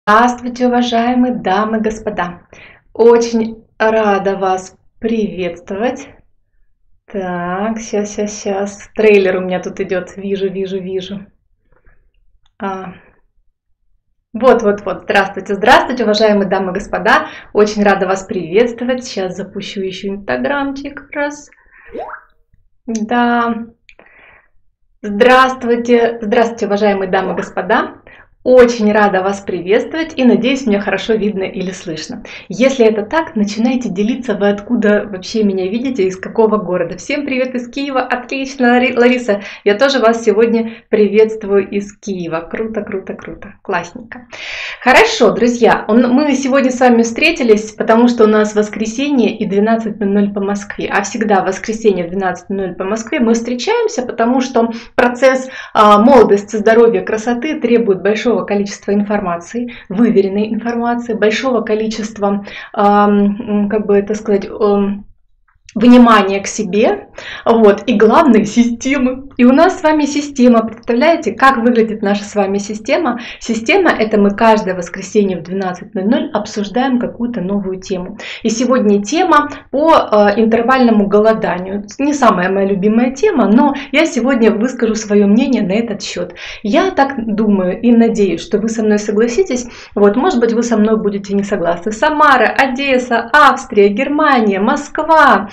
Здравствуйте, уважаемые дамы и господа! Очень рада вас приветствовать. Так, сейчас. Трейлер у меня тут идет. Вижу. Вот. Здравствуйте, уважаемые дамы и господа! Очень рада вас приветствовать. Сейчас запущу еще инстаграмчик раз. Да. Здравствуйте, уважаемые дамы и господа! Очень рада вас приветствовать и надеюсь, меня хорошо видно или слышно. Если это так, начинайте делиться, вы откуда вообще меня видите, из какого города. Всем привет из Киева, отлично, Лариса, я тоже вас сегодня приветствую из Киева. Круто, классненько. Хорошо, друзья, мы сегодня с вами встретились, потому что у нас воскресенье и 12:00 по Москве, а всегда в воскресенье в 12:00 по Москве мы встречаемся, потому что процесс молодости, здоровья, красоты требует большого количества информации, выверенной информации, большого количества, как бы это сказать, внимание к себе, вот, и главное, системы. И у нас с вами система, представляете, как выглядит наша с вами система? Система — это мы каждое воскресенье в 12:00 обсуждаем какую-то новую тему. И сегодня тема по интервальному голоданию. Не самая моя любимая тема, но я сегодня выскажу свое мнение на этот счет. Я так думаю и надеюсь, что вы со мной согласитесь. Вот, может быть, вы со мной будете не согласны. Самара, Одесса, Австрия, Германия, Москва,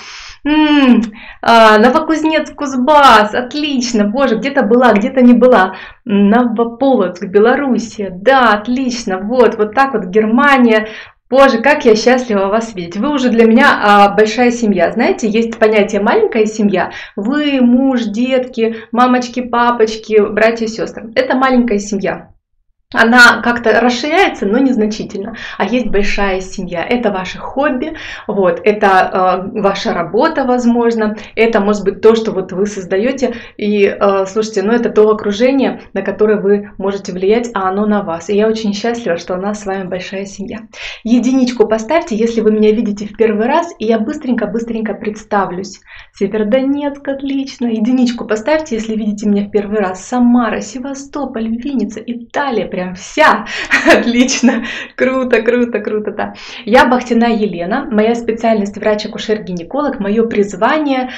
Новокузнецк, Кузбасс, отлично, боже, где-то была, где-то не была, Новополоцк, Белоруссия, да, отлично, вот так вот, Германия, боже, как я счастлива вас видеть, вы уже для меня большая семья, знаете, есть понятие маленькая семья, вы, муж, детки, мамочки, папочки, братья и сестры, это маленькая семья. Она как-то расширяется, но незначительно. А есть большая семья. Это ваше хобби, вот, это ваша работа, возможно. Это может быть то, что вот вы создаете. И слушайте, ну это то окружение, на которое вы можете влиять, а оно на вас. И я очень счастлива, что у нас с вами большая семья. Единичку поставьте, если вы меня видите в первый раз, и я быстренько представлюсь. Северодонецк, отлично. Единичку поставьте, если видите меня в первый раз. Самара, Севастополь, Винница, Италия. Прям вся. Отлично. Круто, да. Я Бахтина Елена. Моя специальность врач-акушер-гинеколог. Мое призвание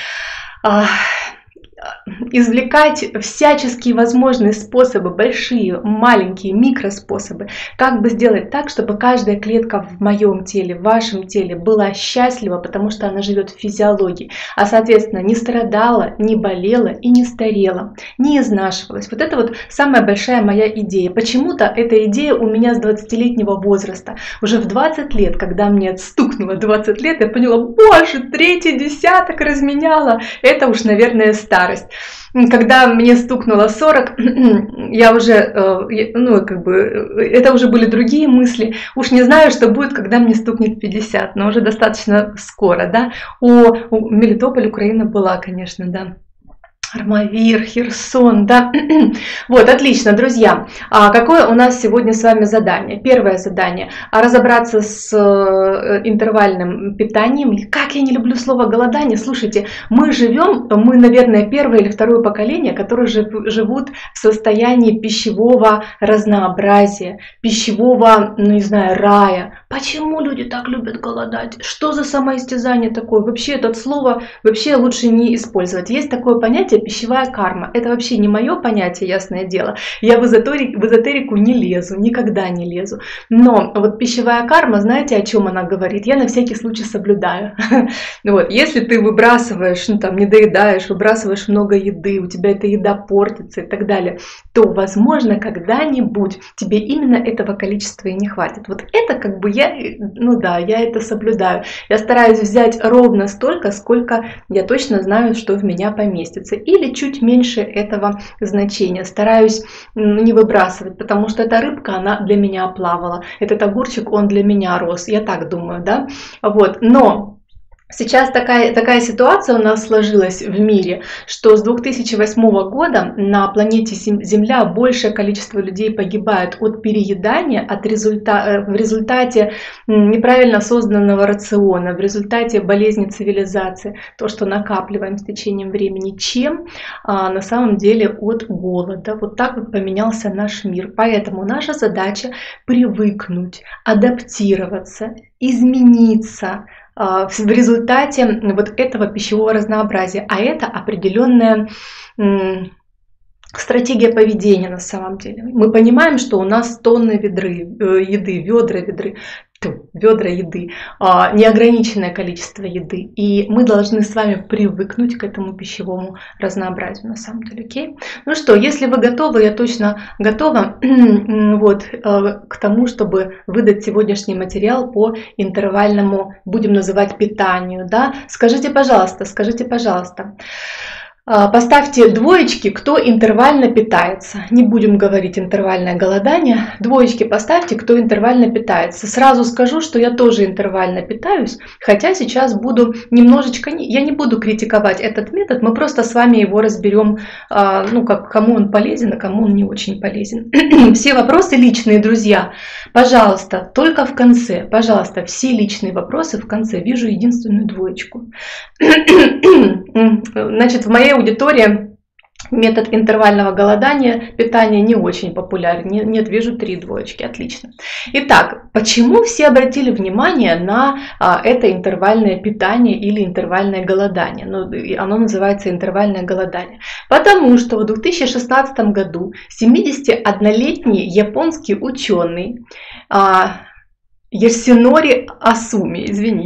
извлекать всяческие возможные способы, большие, маленькие, микроспособы, как бы сделать так, чтобы каждая клетка в моем теле, в вашем теле была счастлива, потому что она живет в физиологии, а соответственно не страдала, не болела и не старела, не изнашивалась. Вот это вот самая большая моя идея. Почему-то эта идея у меня с 20-летнего возраста. Уже в 20 лет, когда мне стукнуло 20 лет, я поняла, боже, третий десяток разменяла. Это уж, наверное, старость. Когда мне стукнуло 40, я уже, ну, как бы, это уже были другие мысли. Уж не знаю, что будет, когда мне стукнет 50, но уже достаточно скоро, да. Мелитополь, Украина была, конечно, да. Армавир, Херсон, да. Вот, отлично, друзья. Какое у нас сегодня с вами задание? Первое задание – разобраться с интервальным питанием. Как я не люблю слово голодание. Слушайте, мы, наверное, первое или второе поколение, которые живут в состоянии пищевого разнообразия, пищевого, ну не знаю, рая. Почему люди так любят голодать? Что за самоистязание такое? Вообще это слово вообще лучше не использовать. Есть такое понятие пищевая карма. Это вообще не мое понятие, ясное дело. Я в эзотерику не лезу, никогда не лезу. Но вот пищевая карма, знаете, о чем она говорит? Я на всякий случай соблюдаю. Вот. Если ты выбрасываешь, ну там не доедаешь, выбрасываешь много еды, у тебя эта еда портится и так далее, то, возможно, когда-нибудь тебе именно этого количества и не хватит. Вот это как бы я это соблюдаю. Я стараюсь взять ровно столько, сколько я точно знаю, что в меня поместится. Или чуть меньше этого значения. Стараюсь не выбрасывать, потому что эта рыбка, она для меня плавала. Этот огурчик, он для меня рос. Я так думаю, да? Вот. Но Сейчас такая ситуация у нас сложилась в мире, что с 2008 года на планете Земля большее количество людей погибает от переедания, в результате неправильно созданного рациона, в результате болезни цивилизации, то, что накапливаем с течением времени, чем на самом деле от голода. Вот так вот поменялся наш мир. Поэтому наша задача привыкнуть, адаптироваться, измениться в результате вот этого пищевого разнообразия. А это определенная стратегия поведения на самом деле. Мы понимаем, что у нас тонны еды, ведра еды, неограниченное количество еды. И мы должны с вами привыкнуть к этому пищевому разнообразию на самом деле. Окей? Ну что, если вы готовы, я точно готова вот, к тому, чтобы выдать сегодняшний материал по интервальному, будем называть, питанию. Да? Скажите, пожалуйста. Поставьте двоечки, кто интервально питается. Не будем говорить интервальное голодание. Двоечки поставьте, кто интервально питается. Сразу скажу, что я тоже интервально питаюсь, хотя сейчас буду немножечко, я не буду критиковать этот метод, мы просто с вами его разберем, ну, кому он полезен, а кому он не очень полезен. Все вопросы личные, друзья, пожалуйста, только в конце. Пожалуйста, все личные вопросы в конце. Вижу единственную двоечку. Значит, в моей аудитории метод интервального голодания, питания не очень популярен. Нет, вижу 3 двоечки, отлично. Итак, почему все обратили внимание на это интервальное питание или интервальное голодание? Ну, оно называется интервальное голодание. Потому что в 2016 году 71-летний японский ученый Ясунори Асуми,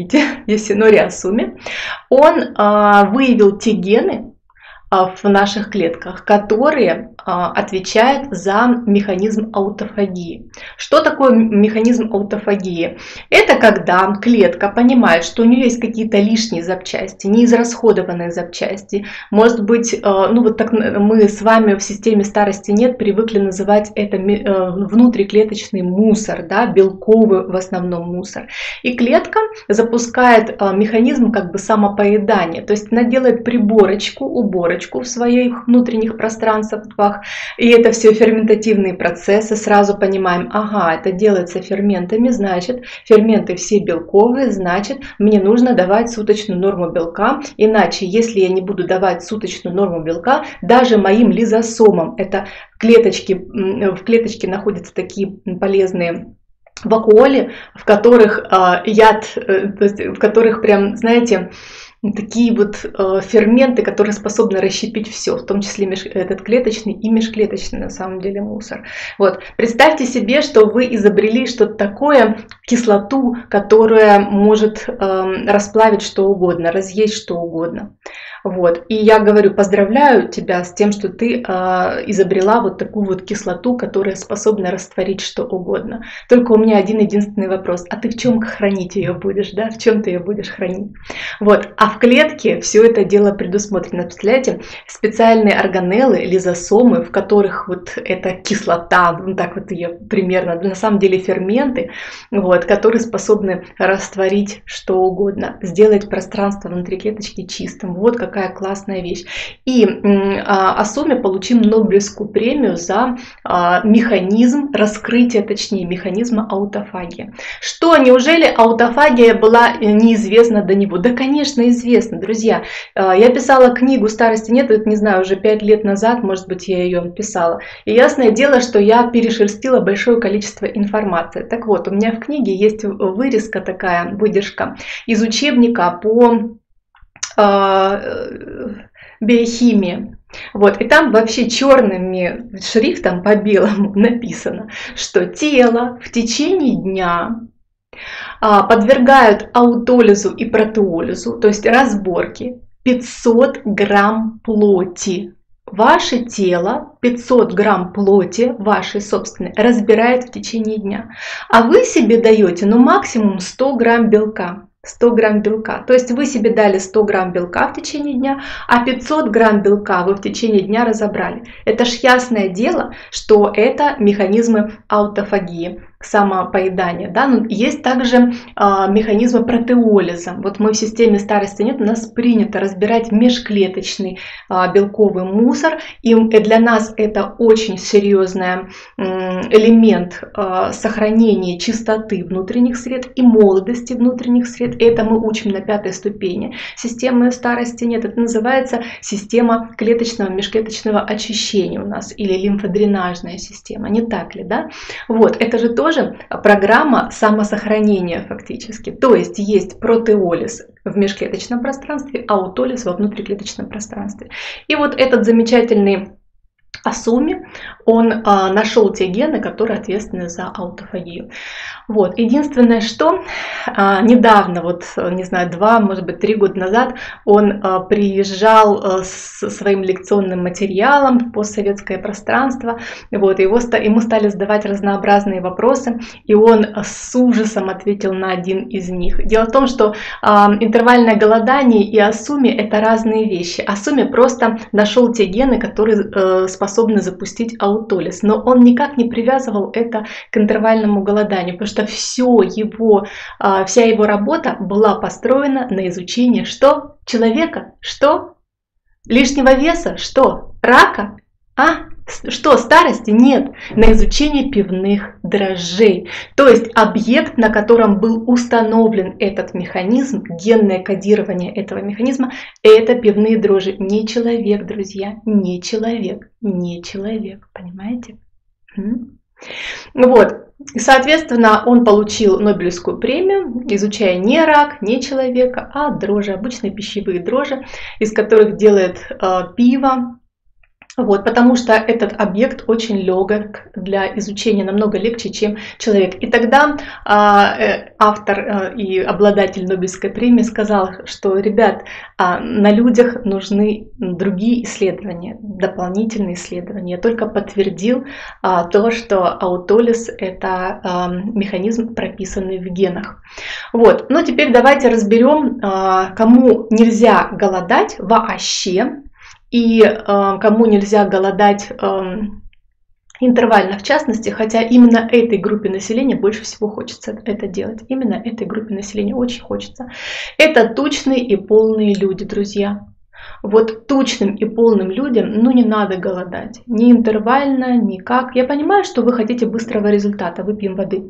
он выявил те гены в наших клетках, которые отвечают за механизм аутофагии. Что такое механизм аутофагии? Это когда клетка понимает, что у нее есть какие-то лишние запчасти, неизрасходованные запчасти. Может быть, ну вот так мы с вами в системе старости нет привыкли называть это внутриклеточный мусор, да, белковый в основном мусор. И клетка запускает механизм как бы самопоедания, то есть она делает уборочку в своих внутренних пространствах, и это все ферментативные процессы. Сразу понимаем, ага, это делается ферментами, значит, ферменты все белковые, значит, мне нужно давать суточную норму белка, иначе, если я не буду давать суточную норму белка, даже моим лизосомам, это в клеточке находятся такие полезные вакуоли, в которых яд, то есть в которых прям, знаете, такие вот ферменты, которые способны расщепить все, в том числе этот клеточный и межклеточный на самом деле мусор. Вот. Представьте себе, что вы изобрели что-то такое, кислоту, которая может расплавить что угодно, разъесть что угодно. Вот. И я говорю, поздравляю тебя с тем, что ты изобрела вот такую вот кислоту, которая способна растворить что угодно. Только у меня один единственный вопрос. А ты в чем хранить ее будешь? Да? В чем ты ее будешь хранить? Вот. А в клетке все это дело предусмотрено. Представляете, специальные органеллы, лизосомы, в которых вот эта кислота, ну так вот ее примерно, на самом деле ферменты, вот, которые способны растворить что угодно, сделать пространство внутри клеточки чистым. Вот какая классная вещь. И Асуми получил Нобелевскую премию за механизм раскрытия, точнее, механизма аутофагии. Что, неужели аутофагия была неизвестна до него? Да, конечно, известно, друзья. Я писала книгу «Старости нет», это, не знаю, уже 5 лет назад, может быть, я ее писала. И ясное дело, что я перешерстила большое количество информации. Так вот, у меня в книге есть выдержка из учебника по биохимии. Вот, и там вообще черным шрифтом по белому написано, что тело в течение дня подвергают аутолизу и протеолизу, то есть разборке, 500 грамм плоти. Ваше тело 500 грамм плоти, вашей собственной, разбирает в течение дня. А вы себе даете, ну, максимум 100 грамм белка. 100 грамм белка. То есть вы себе дали 100 грамм белка в течение дня, а 500 грамм белка вы в течение дня разобрали. Это ж ясное дело, что это механизмы аутофагии. самопоедания, да, но есть также механизмы протеолиза. Вот мы в системе старости нет, у нас принято разбирать межклеточный белковый мусор, и для нас это очень серьезный элемент сохранения чистоты внутренних сред и молодости внутренних сред. Это мы учим на 5-й ступени. Системы старости нет, это называется система клеточного, межклеточного очищения у нас, или лимфодренажная система, не так ли, да? Вот, это же тоже программа самосохранения фактически. То есть протеолиз в межклеточном пространстве, аутолиз во внутриклеточном пространстве. И вот этот замечательный Асуми, он нашел те гены, которые ответственны за аутофагию. Вот. Единственное, что недавно, вот не знаю, 2, может быть 3 года назад, он приезжал со своим лекционным материалом в постсоветское пространство. Вот. Ему стали задавать разнообразные вопросы, и он с ужасом ответил на один из них. Дело в том, что интервальное голодание и Асуми — это разные вещи. Асуми просто нашел те гены, которые способны запустить аутолиз, но он никак не привязывал это к интервальному голоданию, потому что вся его работа была построена на изучении что? Человека? Что? Лишнего веса? Что? Рака? Что? Старости? Нет. На изучение пивных дрожжей. То есть объект, на котором был установлен этот механизм, генное кодирование этого механизма, это пивные дрожжи. Не человек, друзья. Не человек. Не человек. Понимаете? Вот. И, соответственно, он получил Нобелевскую премию, изучая не рак, не человека, а дрожжи, обычные пищевые дрожжи, из которых делают пиво. Вот, потому что этот объект очень легок для изучения, намного легче, чем человек. И тогда автор и обладатель Нобелевской премии сказал, что, ребят, на людях нужны другие исследования, дополнительные исследования. Я только подтвердил то, что аутолиз – это механизм, прописанный в генах. Вот. Ну, теперь давайте разберем, кому нельзя голодать вообще. И кому нельзя голодать интервально в частности, хотя именно этой группе населения больше всего хочется это делать. Именно этой группе населения очень хочется. Это тучные и полные люди, друзья. Вот тучным и полным людям, не надо голодать. Ни интервально, никак. Я понимаю, что вы хотите быстрого результата. Выпьем воды.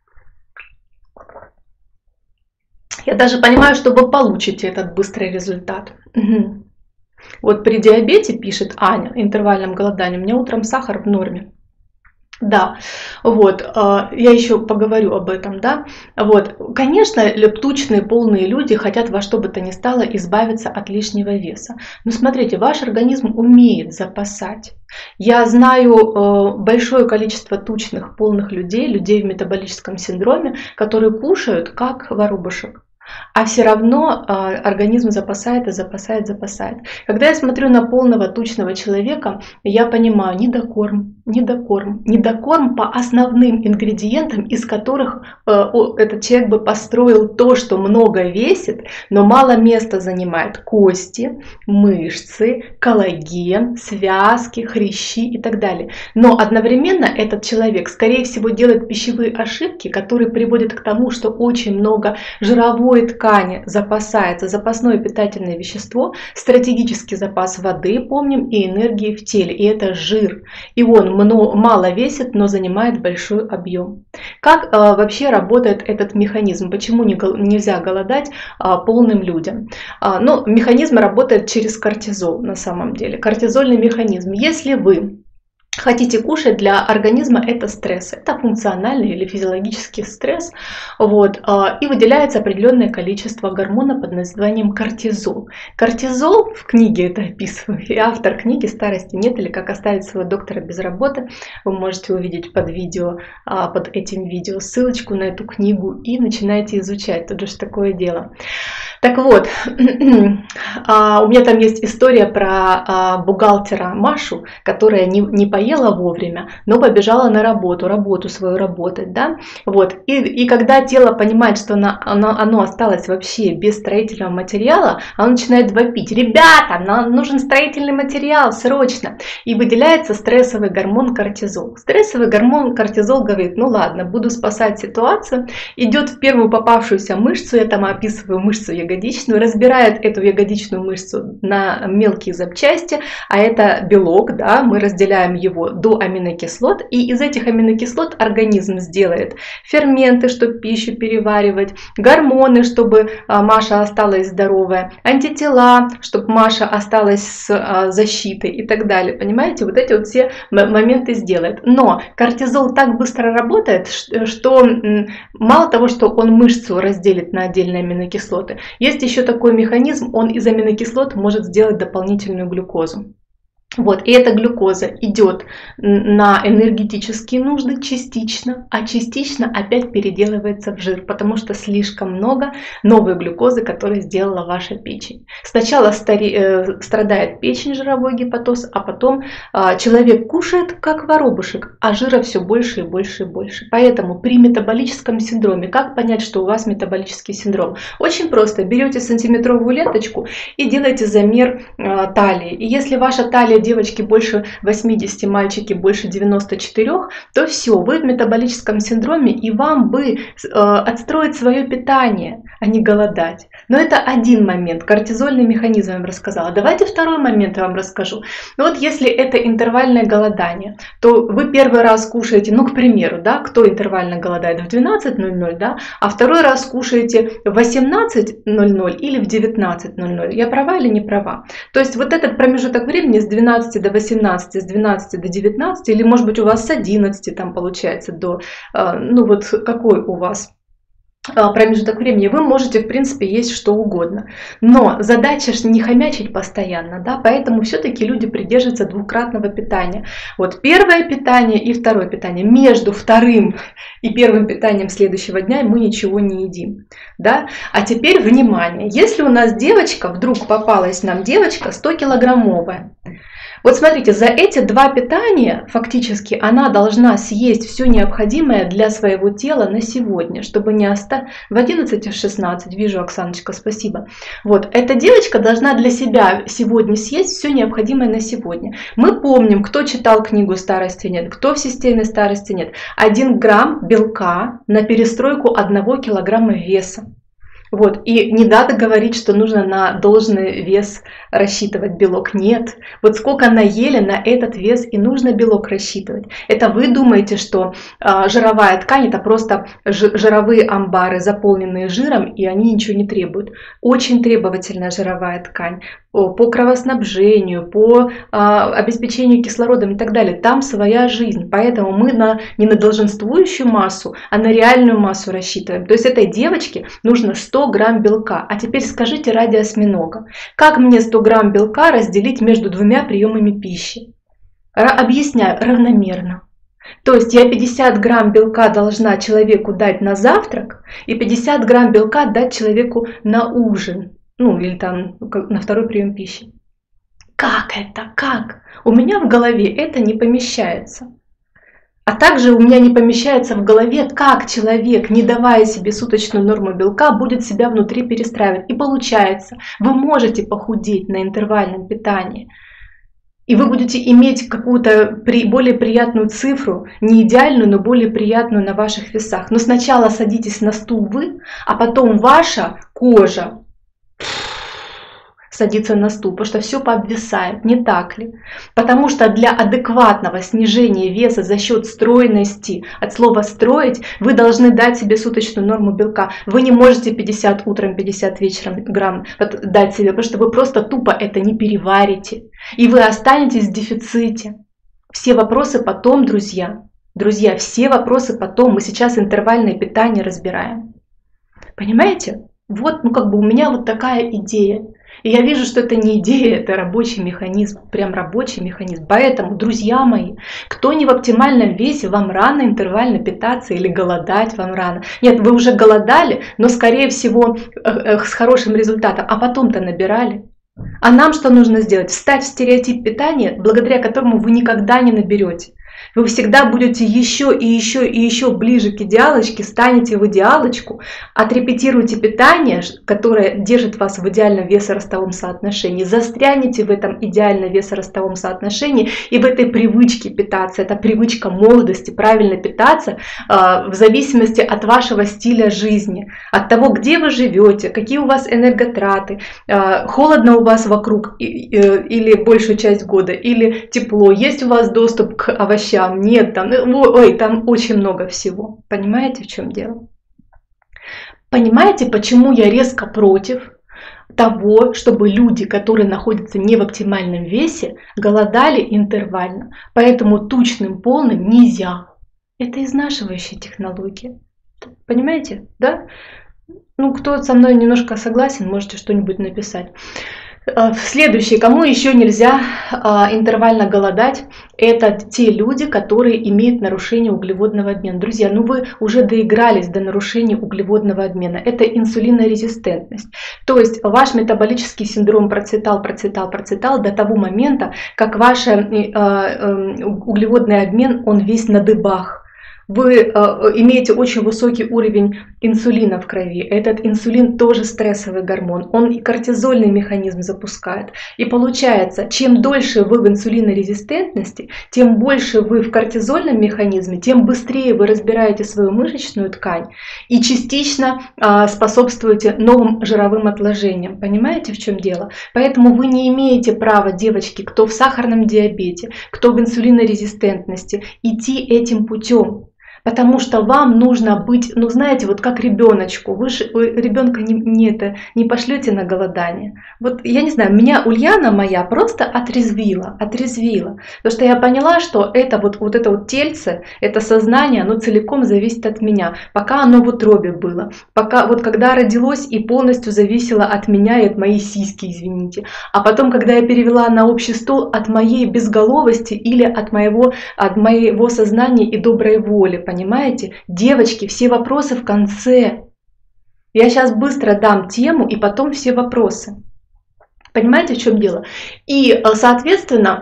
Я даже понимаю, что вы получите этот быстрый результат. Угу. Вот при диабете, пишет Аня, интервальном голодании, у меня утром сахар в норме. Да, вот, я еще поговорю об этом, да. Вот, конечно, тучные, полные люди хотят во что бы то ни стало избавиться от лишнего веса. Но смотрите, ваш организм умеет запасать. Я знаю большое количество тучных, полных людей, людей в метаболическом синдроме, которые кушают как воробушек. А все равно организм запасает и запасает, запасает. Когда я смотрю на полного тучного человека, я понимаю, недокорм по основным ингредиентам, из которых этот человек бы построил то, что много весит, но мало места занимает. Кости, мышцы, коллаген, связки, хрящи и так далее. Но одновременно этот человек, скорее всего, делает пищевые ошибки, которые приводят к тому, что очень много жировой ткани запасается, запасное питательное вещество, стратегический запас воды, помним, и энергии в теле. И это жир. И он мало весит, но занимает большой объем. Как вообще работает этот механизм? Почему нельзя голодать полным людям? Механизм работает через кортизол на самом деле. Кортизольный механизм. Если вы хотите кушать, для организма это стресс, это функциональный или физиологический стресс, вот, и выделяется определенное количество гормона под названием кортизол. Кортизол, в книге это описываю, и автор книги «Старости нет» или «Как оставить своего доктора без работы», вы можете увидеть под видео, под этим видео ссылочку на эту книгу и начинайте изучать, тут же такое дело. Так вот, у меня там есть история про бухгалтера Машу, которая не поела вовремя, но побежала на работу свою работать, да, вот, и когда тело понимает, что оно осталось вообще без строительного материала, оно начинает вопить: ребята, нам нужен строительный материал, срочно, и выделяется стрессовый гормон кортизол. Стрессовый гормон кортизол говорит: ну ладно, буду спасать ситуацию, идет в первую попавшуюся мышцу, я там описываю мышцу ягодичную, разбирает эту ягодичную мышцу на мелкие запчасти, а это белок, да, мы разделяем его до аминокислот, и из этих аминокислот организм сделает ферменты, чтобы пищу переваривать, гормоны, чтобы Маша осталась здоровая, антитела, чтобы Маша осталась с защитой и так далее. Понимаете, вот эти вот все моменты сделает. Но кортизол так быстро работает, что мало того, что он мышцу разделит на отдельные аминокислоты, есть еще такой механизм, он из аминокислот может сделать дополнительную глюкозу. Вот, и эта глюкоза идет на энергетические нужды частично, а частично опять переделывается в жир, потому что слишком много новой глюкозы, которую сделала ваша печень. Сначала страдает печень, жировой гепатоз, а потом человек кушает как воробушек, а жира все больше и больше и больше. Поэтому при метаболическом синдроме, как понять, что у вас метаболический синдром? Очень просто, берете сантиметровую ленточку и делаете замер талии. И если ваша талия, девочки, больше 80, мальчики больше 94, то все, вы в метаболическом синдроме, и вам бы отстроить свое питание, а не голодать. Но это один момент, кортизольный механизм я вам рассказала. Давайте второй момент я вам расскажу. Ну вот если это интервальное голодание, то вы первый раз кушаете, ну, к примеру, да, кто интервально голодает в 12:00, да, а второй раз кушаете в 18:00 или в 19:00. Я права или не права? То есть вот этот промежуток времени с 12 до 18, с 12 до 19, или может быть у вас с 11 там получается до, ну вот какой у вас промежуток времени, вы можете в принципе есть что угодно. Но задача же не хомячить постоянно, да, поэтому все-таки люди придерживаются двукратного питания. Вот первое питание и второе питание. Между вторым и первым питанием следующего дня мы ничего не едим, да. А теперь внимание, если у нас девочка, вдруг попалась нам девочка 100-килограммовая, вот смотрите, за эти два питания фактически она должна съесть все необходимое для своего тела на сегодня, чтобы не остаться в 11 и в 16. Вижу, Оксаночка, спасибо. Вот, эта девочка должна для себя сегодня съесть все необходимое на сегодня. Мы помним, кто читал книгу «Старости нет», кто в системе «Старости нет». 1 грамм белка на перестройку 1 килограмма веса. Вот, и не надо говорить, что нужно на должный вес рассчитывать белок. Нет. Вот сколько наели, на этот вес и нужно белок рассчитывать. Это вы думаете, что жировая ткань это просто жировые амбары, заполненные жиром, и они ничего не требуют. Очень требовательная жировая ткань по кровоснабжению, по обеспечению кислородом и так далее. Там своя жизнь. Поэтому мы не на долженствующую массу, а на реальную массу рассчитываем. То есть этой девочке нужно 100 грамм белка. А теперь скажите ради осьминога, как мне 100 грамм белка разделить между двумя приемами пищи? Объясняю, равномерно. То есть я 50 грамм белка должна человеку дать на завтрак и 50 грамм белка дать человеку на ужин. Ну, или там на второй прием пищи. Как это? Как? У меня в голове это не помещается. А также у меня не помещается в голове, как человек, не давая себе суточную норму белка, будет себя внутри перестраивать. И получается, вы можете похудеть на интервальном питании. И вы будете иметь какую-то более приятную цифру, не идеальную, но более приятную на ваших весах. Но сначала садитесь на стул вы, а потом ваша кожа садится на стул, потому что все пообвисает, не так ли? Потому что для адекватного снижения веса за счет стройности, от слова строить, вы должны дать себе суточную норму белка. Вы не можете 50 утром, 50 вечером грамм дать себе, потому что вы просто тупо это не переварите. И вы останетесь в дефиците. Все вопросы потом, друзья. Друзья, все вопросы потом. Мы сейчас интервальное питание разбираем. Понимаете? Вот, ну как бы у меня вот такая идея. И я вижу, что это не идея, это рабочий механизм, прям рабочий механизм. Поэтому, друзья мои, кто не в оптимальном весе, вам рано интервально питаться или голодать вам рано. Нет, вы уже голодали, но скорее всего с хорошим результатом, а потом-то набирали. А нам что нужно сделать? Встать в стереотип питания, благодаря которому вы никогда не наберете. Вы всегда будете еще и еще и еще ближе к идеалочке, станете в идеалочку, отрепетируете питание, которое держит вас в идеальном весоростовом соотношении, застрянете в этом идеальном весоростовом соотношении и в этой привычке питаться. Это привычка молодости, правильно питаться в зависимости от вашего стиля жизни, от того, где вы живете, какие у вас энерготраты, холодно у вас вокруг или большую часть года, или тепло, есть у вас доступ к овощам, нет, там, ой, там очень много всего. Понимаете, в чем дело? Понимаете, почему я резко против того, чтобы люди, которые находятся не в оптимальном весе, голодали интервально? Поэтому тучным, полным нельзя. Это изнашивающая технология. Понимаете, да? Ну, кто со мной немножко согласен, можете что-нибудь написать. Следующее, кому еще нельзя интервально голодать, это те люди, которые имеют нарушение углеводного обмена. Друзья, ну вы уже доигрались до нарушения углеводного обмена. Это инсулинорезистентность. То есть ваш метаболический синдром процветал до того момента, как ваш углеводный обмен, он весь на дыбах. Вы имеете очень высокий уровень инсулина в крови. Этот инсулин тоже стрессовый гормон. Он и кортизольный механизм запускает. И получается, чем дольше вы в инсулинорезистентности, тем больше вы в кортизольном механизме, тем быстрее вы разбираете свою мышечную ткань и частично способствуете новым жировым отложениям. Понимаете, в чем дело? Поэтому вы не имеете права, девочки, кто в сахарном диабете, кто в инсулинорезистентности, идти этим путем. Потому что вам нужно быть, ну знаете, вот как ребеночку. Вы ребенка не пошлете на голодание. Вот я не знаю, меня Ульяна моя просто отрезвила. Потому что я поняла, что это вот это вот тельце, это сознание, оно целиком зависит от меня. Пока оно в утробе было. Пока вот когда родилось и полностью зависело от меня и от моей сиськи, извините. А потом, когда я перевела на общий стол, от моей безголовости или от моего сознания и доброй воли. Понимаете? Девочки, все вопросы в конце. Я сейчас быстро дам тему и потом все вопросы. Понимаете, в чем дело? И, соответственно,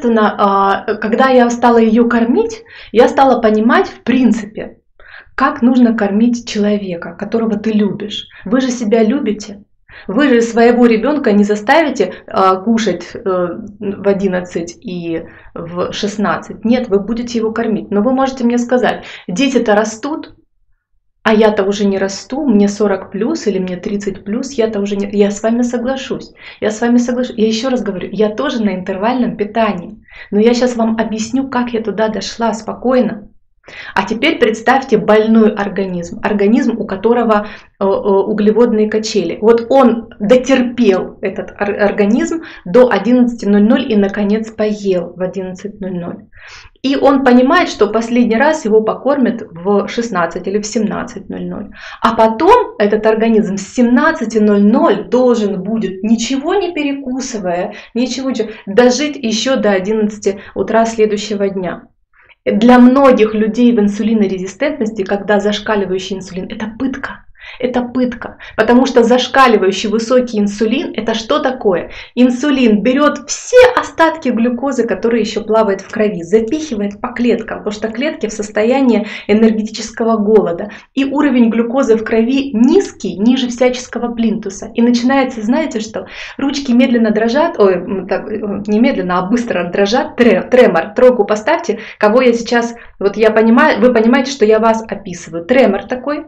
когда я стала ее кормить, я стала понимать, в принципе, как нужно кормить человека, которого ты любишь. Вы же себя любите. Вы же своего ребенка не заставите кушать в 11 и в 16. Нет, вы будете его кормить. Но вы можете мне сказать, дети-то растут, а я-то уже не расту, мне 40 плюс или мне 30 плюс, я-то уже не... Я с вами соглашусь. Я еще раз говорю, я тоже на интервальном питании. Но я сейчас вам объясню, как я туда дошла спокойно. А теперь представьте больной организм, у которого углеводные качели. Вот он дотерпел, этот организм, до 11:00 и наконец поел в 11:00. И он понимает, что последний раз его покормят в 16 или в 17:00. А потом этот организм с 17:00 должен будет, ничего не перекусывая, дожить еще до 11 утра следующего дня. Для многих людей в инсулинорезистентности, когда зашкаливающий инсулин, это пытка. Это пытка, потому что зашкаливающий высокий инсулин, это что такое? Инсулин берет все остатки глюкозы, которые еще плавают в крови, запихивает по клеткам, потому что клетки в состоянии энергетического голода. И уровень глюкозы в крови низкий, ниже всяческого плинтуса. И начинается, знаете что? Ручки медленно дрожат, не медленно, а быстро дрожат, тремор. Тройку поставьте, кого я сейчас, вот я понимаю, вы понимаете, что я вас описываю. Тремор такой.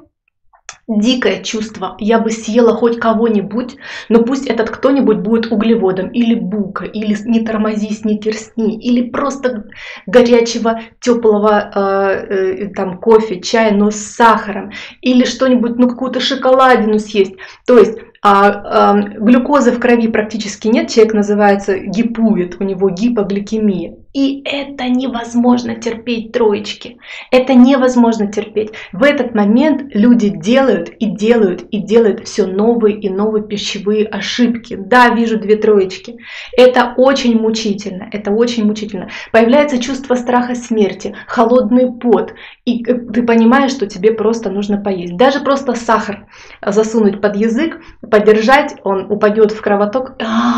Дикое чувство, я бы съела хоть кого-нибудь, но пусть этот кто-нибудь будет углеводом, или бука, или не тормози, сникерсни, или просто горячего, теплого там кофе, чая, но с сахаром, или что-нибудь, ну какую-то шоколадину съесть. То есть глюкозы в крови практически нет, человек называется гипует, у него гипогликемия. И это невозможно терпеть, троечки. Это невозможно терпеть. В этот момент люди делают и делают и делают все новые и новые пищевые ошибки. Да, вижу 2 троечки. Это очень мучительно. Это очень мучительно. Появляется чувство страха смерти, холодный пот. И ты понимаешь, что тебе просто нужно поесть. Даже просто сахар засунуть под язык, подержать, он упадет в кровоток.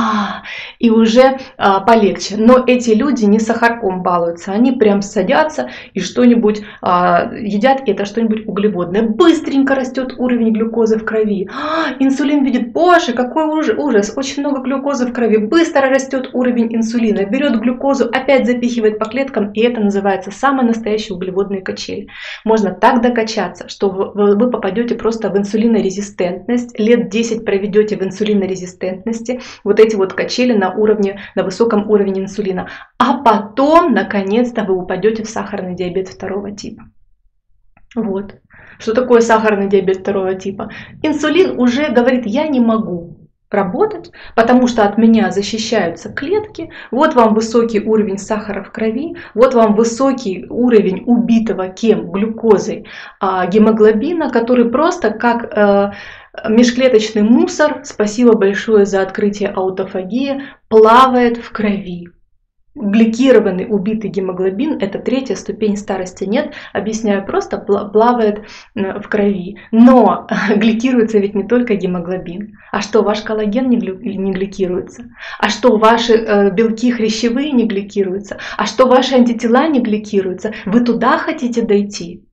И уже полегче. Но эти люди не сахарком балуются, они прям садятся и что-нибудь едят, и это что-нибудь углеводное. Быстренько растет уровень глюкозы в крови. Инсулин видит, боже, какой ужас, очень много глюкозы в крови. Быстро растет уровень инсулина, берет глюкозу, опять запихивает по клеткам, и это называется самые настоящие углеводные качели. Можно так докачаться, что вы попадете просто в инсулинорезистентность, лет 10 проведете в инсулинорезистентности, вот эти вот качели на высоком уровне инсулина. А потом, наконец-то, вы упадете в сахарный диабет 2 типа. Вот. Что такое сахарный диабет 2 типа? Инсулин уже говорит, я не могу работать, потому что от меня защищаются клетки. Вот вам высокий уровень сахара в крови, вот вам высокий уровень убитого кем? Глюкозой гемоглобина, который просто как межклеточный мусор, спасибо большое за открытие аутофагии, плавает в крови. Гликированный убитый гемоглобин – это 3-я ступень старости. Нет, объясняю просто, плавает в крови. Но гликируется ведь не только гемоглобин. А что, ваш коллаген не гликируется? А что, ваши белки хрящевые не гликируются? А что, ваши антитела не гликируются? Вы туда хотите дойти?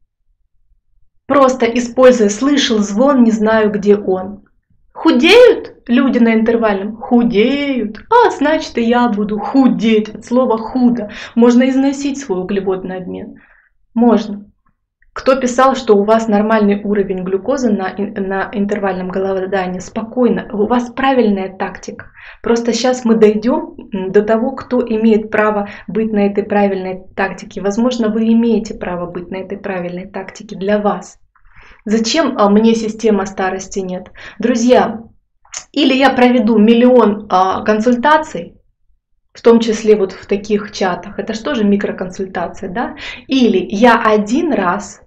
Просто используя «слышал звон, не знаю, где он». Худеют люди на интервальном? Худеют. Значит, и я буду худеть. От слова «худо». Можно износить свой углеводный обмен. Можно. Кто писал, что у вас нормальный уровень глюкозы на интервальном голодании? Спокойно. У вас правильная тактика. Просто сейчас мы дойдем до того, кто имеет право быть на этой правильной тактике. Возможно, вы имеете право быть на этой правильной тактике для вас. Зачем мне система старости нет? Друзья, или я проведу миллион консультаций, в том числе вот в таких чатах, это же тоже микроконсультация, да? Или я один раз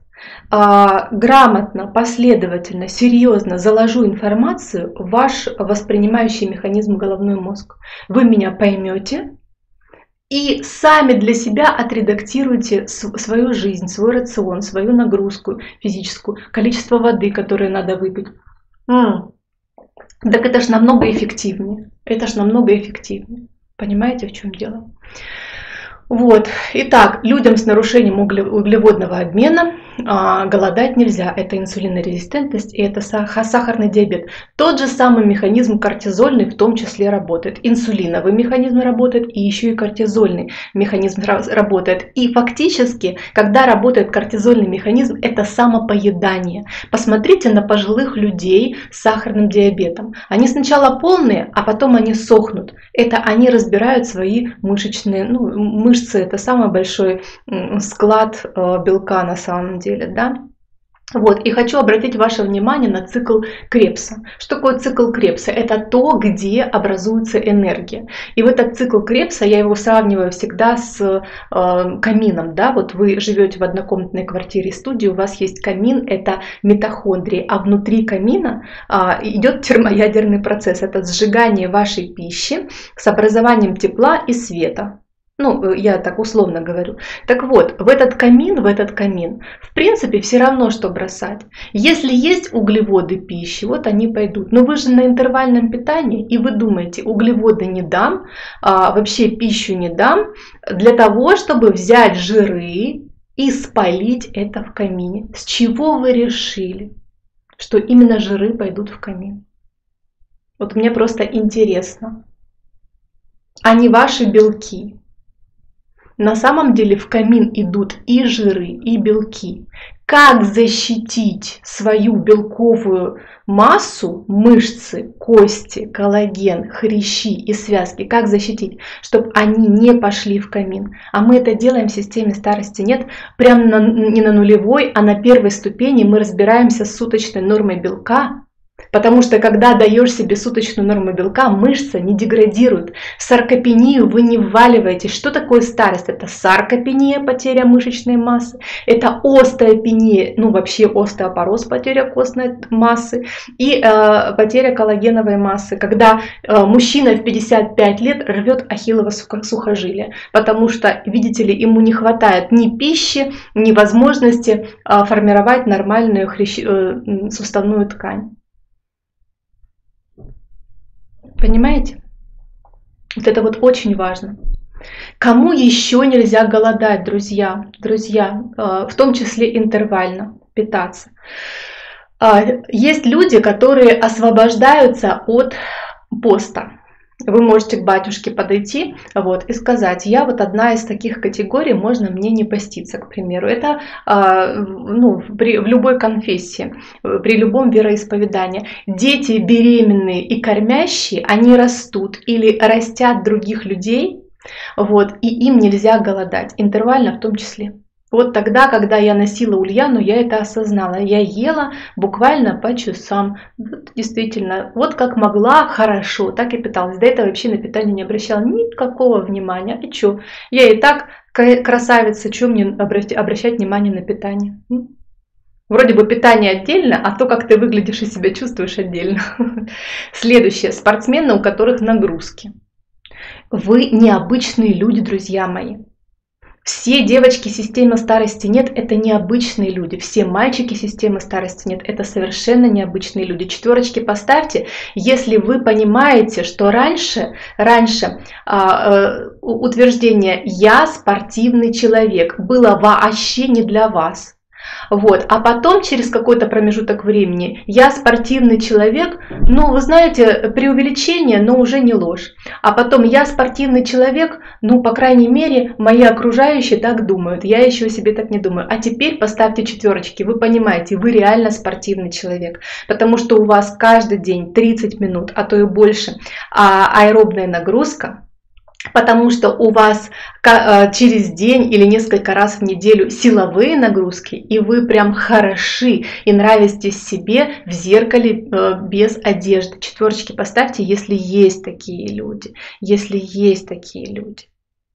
грамотно, последовательно, серьезно заложу информацию в ваш воспринимающий механизм головной мозг. Вы меня поймете и сами для себя отредактируйте свою жизнь, свой рацион, свою нагрузку физическую, количество воды, которое надо выпить. Так это ж намного эффективнее. Это ж намного эффективнее. Понимаете, в чем дело? Вот. Итак, людям с нарушением углеводного обмена голодать нельзя. Это инсулинорезистентность и это сахарный диабет. Тот же самый механизм кортизольный в том числе работает. Инсулиновый механизм работает и еще и кортизольный механизм работает. И фактически, когда работает кортизольный механизм, это самопоедание. Посмотрите на пожилых людей с сахарным диабетом. Они сначала полные, а потом они сохнут. Это они разбирают свои мышечные, мышцы. Это самый большой склад белка на самом деле, да? Вот, и хочу обратить ваше внимание на цикл Кребса. Что такое цикл Кребса? Это то, где образуется энергия. И в этот цикл Кребса я его сравниваю всегда с камином. Да? Вот вы живете в однокомнатной квартире, студии, у вас есть камин, это митохондрии, а внутри камина идет термоядерный процесс. Это сжигание вашей пищи с образованием тепла и света. Я так условно говорю. Так вот, в этот камин, в принципе, все равно, что бросать. Если есть углеводы пищи, вот они пойдут. Но вы же на интервальном питании, и вы думаете, углеводы не дам, вообще пищу не дам, для того, чтобы взять жиры и спалить это в камине. С чего вы решили, что именно жиры пойдут в камин? Вот мне просто интересно. А не ваши белки. На самом деле в камин идут и жиры, и белки. Как защитить свою белковую массу, мышцы, кости, коллаген, хрящи и связки, как защитить, чтобы они не пошли в камин? А мы это делаем в системе старости нет. Прям не на нулевой, а на первой ступени мы разбираемся с суточной нормой белка. Потому что когда даешь себе суточную норму белка, мышца не деградирует. В саркопению вы не вваливаетесь. Что такое старость? Это саркопения, потеря мышечной массы. Это остеопения, ну вообще остеопороз, потеря костной массы. И потеря коллагеновой массы. Когда мужчина в 55 лет рвет ахиллово сухожилие. Потому что, видите ли, ему не хватает ни пищи, ни возможности формировать нормальную суставную ткань. Понимаете? Вот это вот очень важно. Кому еще нельзя голодать, друзья? Друзья, в том числе интервально питаться. Есть люди, которые освобождаются от поста. Вы можете к батюшке подойти вот, и сказать: я вот одна из таких категорий, можно мне не поститься, к примеру. Это в любой конфессии, при любом вероисповедании. Дети беременные и кормящие, они растут или растят других людей, вот, и им нельзя голодать, интервально в том числе. Вот тогда, когда я носила Ульяну, я это осознала. Я ела буквально по часам. Вот, действительно, вот как могла, хорошо, так и питалась. До этого вообще на питание не обращала никакого внимания. И что? Я и так красавица, что мне обращать внимание на питание? Вроде бы питание отдельно, а то, как ты выглядишь и себя чувствуешь, отдельно. Следующее. Спортсмены, у которых нагрузки. Вы необычные люди, друзья мои. Все девочки системы старости нет, это необычные люди. Все мальчики системы старости нет, это совершенно необычные люди. Четверочки поставьте, если вы понимаете, что раньше утверждение «я спортивный человек» было вообще не для вас. Вот. А потом, через какой-то промежуток времени, я спортивный человек, ну, вы знаете, преувеличение, но уже не ложь. А потом, я спортивный человек, ну, по крайней мере, мои окружающие так думают, я еще о себе так не думаю. А теперь поставьте четверочки, вы понимаете, вы реально спортивный человек, потому что у вас каждый день 30 минут, а то и больше, аэробная нагрузка. Потому что у вас через день или несколько раз в неделю силовые нагрузки, и вы прям хороши и нравитесь себе в зеркале без одежды. Четверочки поставьте, если есть такие люди. Если есть такие люди.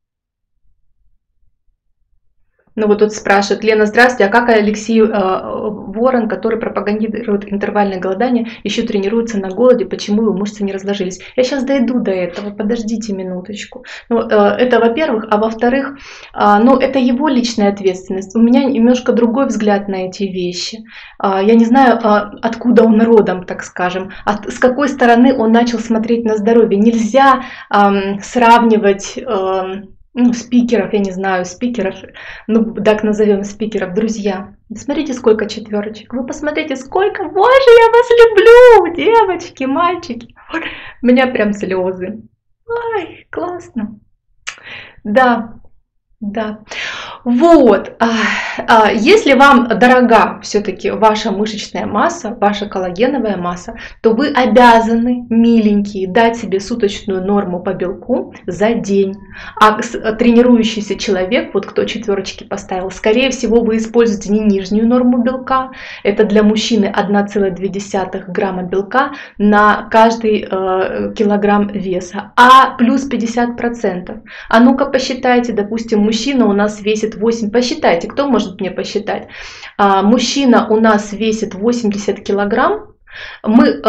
Ну вот тут спрашивают: Лена, здравствуйте, а как Алексей Ворон, который пропагандирует интервальное голодание, еще тренируется на голоде, почему его мышцы не разложились? Я сейчас дойду до этого, подождите минуточку. Ну, это во-первых, а во-вторых, ну, это его личная ответственность. У меня немножко другой взгляд на эти вещи. Я не знаю, откуда он родом, так скажем, с какой стороны он начал смотреть на здоровье. Нельзя сравнивать... спикеров, я не знаю, спикеров, ну так назовем спикеров, друзья. Смотрите, сколько четверочек. Вы посмотрите, сколько. Боже, я вас люблю, девочки, мальчики. У меня прям слезы. Ай, классно. Да. Да, вот, если вам дорога все-таки ваша мышечная масса, ваша коллагеновая масса, то вы обязаны, миленькие, дать себе суточную норму по белку за день. А тренирующийся человек, вот кто четверочки поставил, скорее всего вы используете не нижнюю норму белка, это для мужчины 1,2 грамма белка на каждый килограмм веса, а плюс 50%. А ну-ка посчитайте, допустим, мужчина у нас весит 8, посчитайте, кто может мне посчитать? Мужчина у нас весит 80 килограмм, мы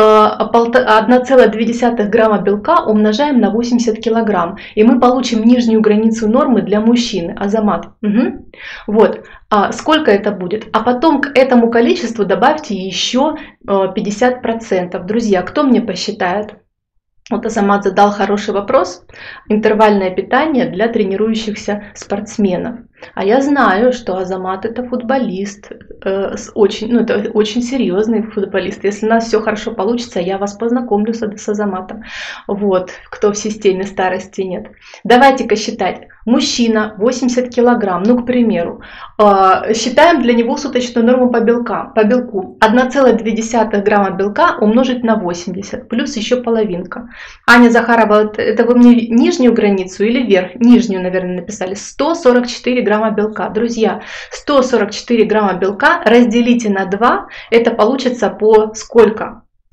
1,2 грамма белка умножаем на 80 килограмм, и мы получим нижнюю границу нормы для мужчины, Азамат. Угу. Вот, сколько это будет? А потом к этому количеству добавьте еще 50%. Друзья, кто мне посчитает? Вот Азамат задал хороший вопрос. Интервальное питание для тренирующихся спортсменов. А я знаю, что Азамат это футболист, это очень серьезный футболист. Если у нас все хорошо получится, я вас познакомлю с Азаматом. Вот, кто в системе старости нет. Давайте-ка считать. Мужчина 80 килограмм, ну, к примеру, считаем для него суточную норму по белку. 1,2 грамма белка умножить на 80, плюс еще половинка. Аня Захарова, это вы мне нижнюю границу или вверх? Нижнюю, наверное, написали. 144 грамма белка. Друзья, 144 грамма белка разделите на 2, это получится по сколько?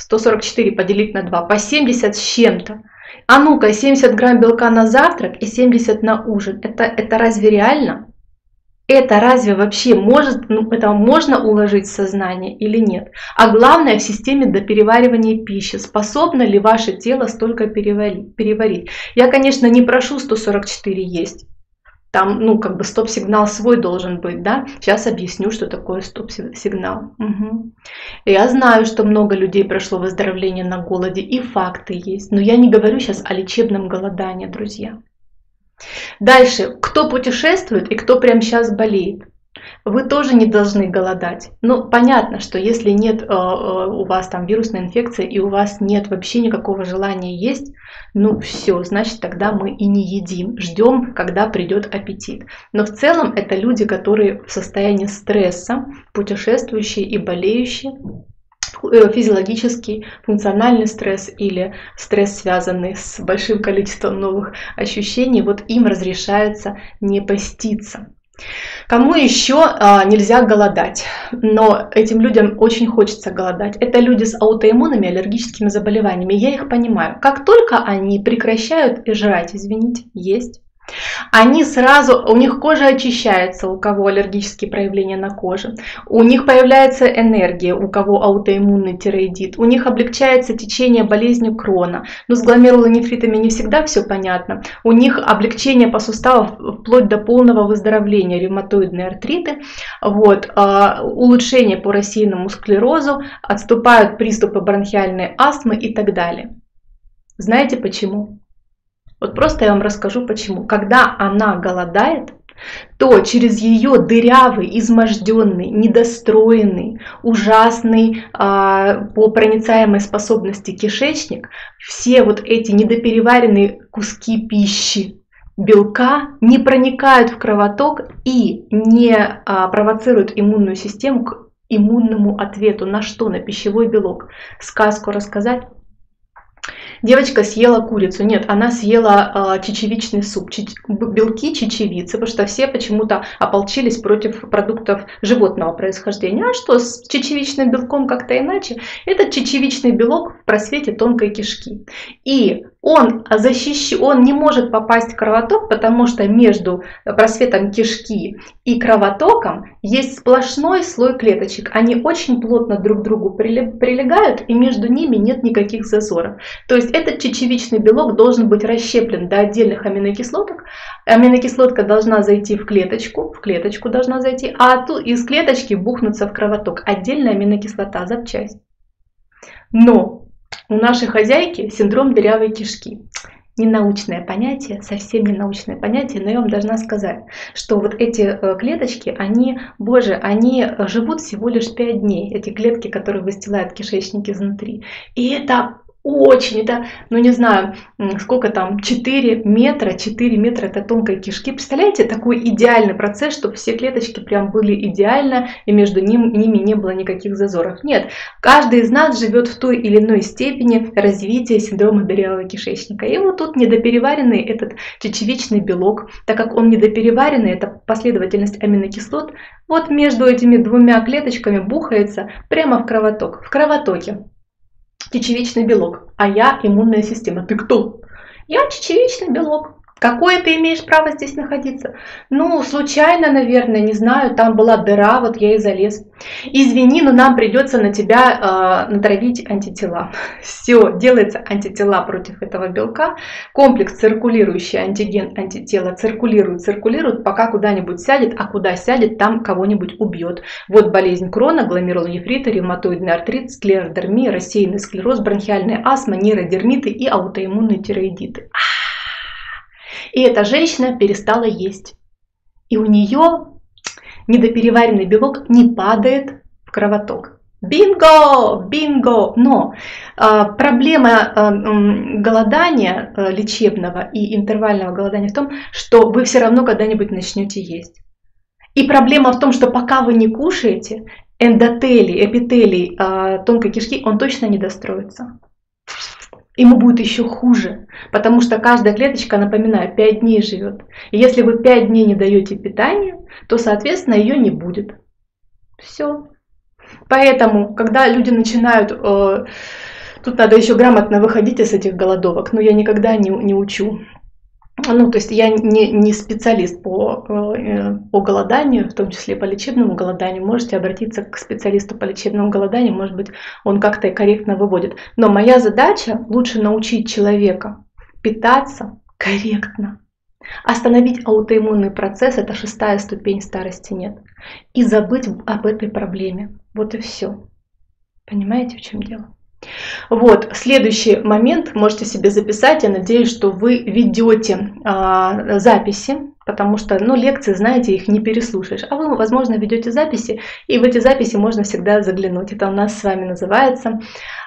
144 поделить на 2, по 70 с чем-то. А ну-ка, 70 грамм белка на завтрак и 70 на ужин. Это разве реально? Это разве вообще может, это можно уложить в сознание или нет? А главное, в системе до переваривания пищи. Способно ли ваше тело столько переварить? Я, конечно, не прошу 144 есть. Там, как бы стоп-сигнал свой должен быть, да? Сейчас объясню, что такое стоп-сигнал. Угу. Я знаю, что много людей прошло выздоровление на голоде, и факты есть. Но я не говорю сейчас о лечебном голодании, друзья. Дальше, кто путешествует и кто прямо сейчас болеет. Вы тоже не должны голодать. Ну, понятно, что если нет у вас там вирусной инфекции и у вас нет вообще никакого желания есть, ну все, значит тогда мы и не едим. Ждем, когда придет аппетит. Но в целом это люди, которые в состоянии стресса, путешествующие и болеющие, физиологический, функциональный стресс или стресс, связанный с большим количеством новых ощущений, вот им разрешается не поститься. Кому еще нельзя голодать, но этим людям очень хочется голодать? Это люди с аутоиммунными аллергическими заболеваниями. Я их понимаю. Как только они прекращают жрать, извините, есть, они сразу, у них кожа очищается, у кого аллергические проявления на коже, у них появляется энергия, у кого аутоиммунный тиреоидит, у них облегчается течение болезни Крона. Но с гломерулонефритами не всегда все понятно. У них облегчение по суставам вплоть до полного выздоровления, ревматоидные артриты, улучшение по рассеянному склерозу, отступают приступы бронхиальной астмы и так далее. Знаете почему? Вот просто я вам расскажу почему. Когда она голодает, то через ее дырявый, изможденный, недостроенный, ужасный по проницаемой способности кишечник, все вот эти недопереваренные куски пищи, белка не проникают в кровоток и не провоцируют иммунную систему к иммунному ответу. На что? На пищевой белок. Сказку рассказать? Девочка съела курицу. Нет, она съела чечевичный суп. Белки чечевицы, потому что все почему-то ополчились против продуктов животного происхождения. А что с чечевичным белком как-то иначе? Этот чечевичный белок в просвете тонкой кишки. И он не может попасть в кровоток, потому что между просветом кишки и кровотоком есть сплошной слой клеточек. Они очень плотно друг к другу прилегают, и между ними нет никаких зазоров. То есть этот чечевичный белок должен быть расщеплен до отдельных аминокислоток. Аминокислотка должна зайти в клеточку должна зайти, а из клеточки бухнуться в кровоток. Отдельная аминокислота, запчасть. Но у нашей хозяйки синдром дырявой кишки. Ненаучное понятие, совсем ненаучное понятие, но я вам должна сказать, что вот эти клеточки, они живут всего лишь 5 дней. Эти клетки, которые выстилают кишечник изнутри. И это не знаю, сколько там, 4 метра это тонкой кишки. Представляете, такой идеальный процесс, чтобы все клеточки прям были идеально, и между ними не было никаких зазоров. Нет, каждый из нас живет в той или иной степени развития синдрома дырявого кишечника. И вот тут недопереваренный этот чечевичный белок, так как он недопереваренный, это последовательность аминокислот, вот между этими двумя клеточками бухается прямо в кровоток. В кровотоке чечевичный белок, а я иммунная система. Ты кто? Я чечевичный белок. Какое ты имеешь право здесь находиться? Ну, случайно, наверное, не знаю, там была дыра, вот я и залез. Извини, но нам придется на тебя натравить антитела. Все, делается антитела против этого белка. Комплекс циркулирующий антиген, антитела циркулирует, пока куда-нибудь сядет, а куда сядет, там кого-нибудь убьет. Вот болезнь Крона, гломерулонефриты, ревматоидный артрит, склеродермия, рассеянный склероз, бронхиальная астма, нейродермиты и аутоиммунные тиреоидиты. И эта женщина перестала есть. И у нее недопереваренный белок не падает в кровоток. Бинго! Бинго! Но проблема голодания лечебного и интервального голодания в том, что вы все равно когда-нибудь начнете есть. И проблема в том, что пока вы не кушаете, эпителий тонкой кишки, он точно не достроится. Ему будет еще хуже, потому что каждая клеточка, напоминаю, 5 дней живет. И если вы 5 дней не даете питания, то, соответственно, ее не будет. Все. Поэтому, когда люди начинают Тут надо еще грамотно выходить из этих голодовок, но я никогда не учу. Ну, то есть я не специалист по голоданию, в том числе по лечебному голоданию. Можете обратиться к специалисту по лечебному голоданию, может быть, он как-то корректно выводит. Но моя задача лучше научить человека питаться корректно. Остановить аутоиммунный процесс – это 6-я ступень, старости нет. И забыть об этой проблеме. Вот и все. Понимаете, в чем дело? Вот, следующий момент можете себе записать. Я надеюсь, что вы ведете записи, потому что, ну, лекции, знаете, их не переслушаешь. А вы, возможно, ведете записи, и в эти записи можно всегда заглянуть. Это у нас с вами называется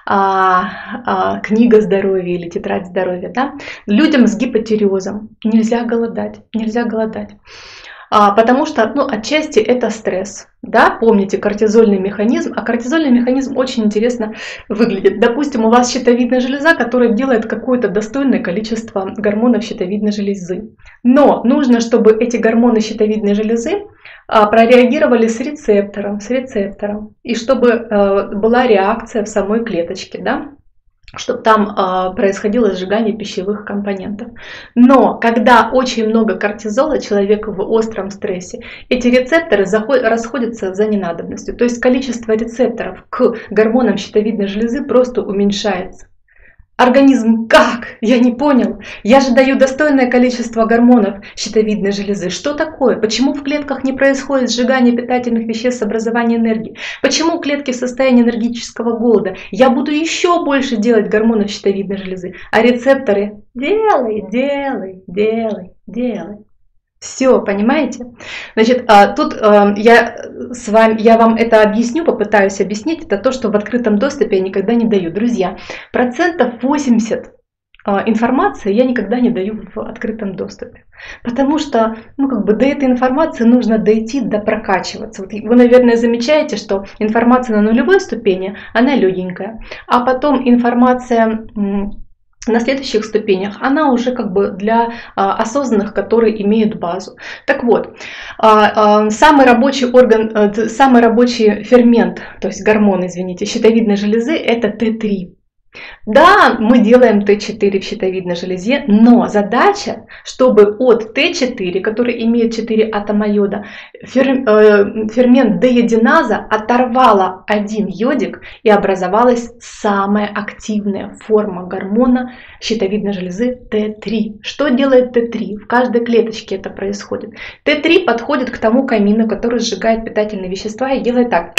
книга здоровья или тетрадь здоровья. Да? Людям с гипотиреозом нельзя голодать, нельзя голодать. Потому что, ну, отчасти это стресс. Да, помните кортизольный механизм, а кортизольный механизм очень интересно выглядит. Допустим, у вас щитовидная железа, которая делает какое-то достойное количество гормонов щитовидной железы. Но нужно, чтобы эти гормоны щитовидной железы прореагировали с рецептором, и чтобы была реакция в самой клеточке, да? Чтобы там происходило сжигание пищевых компонентов. Но когда очень много кортизола, человек в остром стрессе, эти рецепторы расходятся за ненадобностью. То есть количество рецепторов к гормонам щитовидной железы просто уменьшается. Организм как? Я не понял. Я же даю достойное количество гормонов щитовидной железы. Что такое? Почему в клетках не происходит сжигание питательных веществ с образованием энергии? Почему клетки в состоянии энергетического голода? Я буду еще больше делать гормонов щитовидной железы. А рецепторы делай. Все, понимаете? Значит, тут я вам это объясню, попытаюсь объяснить. Это то, что в открытом доступе я никогда не даю. Друзья, 80% информации я никогда не даю в открытом доступе. Потому что, ну, как бы до этой информации нужно дойти, прокачиваться. Вот вы, наверное, замечаете, что информация на нулевой ступени, она легенькая. А потом информация на следующих ступенях, она уже как бы для осознанных, которые имеют базу. Так вот, самый рабочий фермент, то есть гормон, извините, щитовидной железы, это Т3. Да, мы делаем Т4 в щитовидной железе, но задача, чтобы от Т4, который имеет 4 атома йода, фермент деиодиназа оторвала один йодик и образовалась самая активная форма гормона щитовидной железы Т3. Что делает Т3? В каждой клеточке это происходит. Т3 подходит к тому камину, который сжигает питательные вещества, и делает так.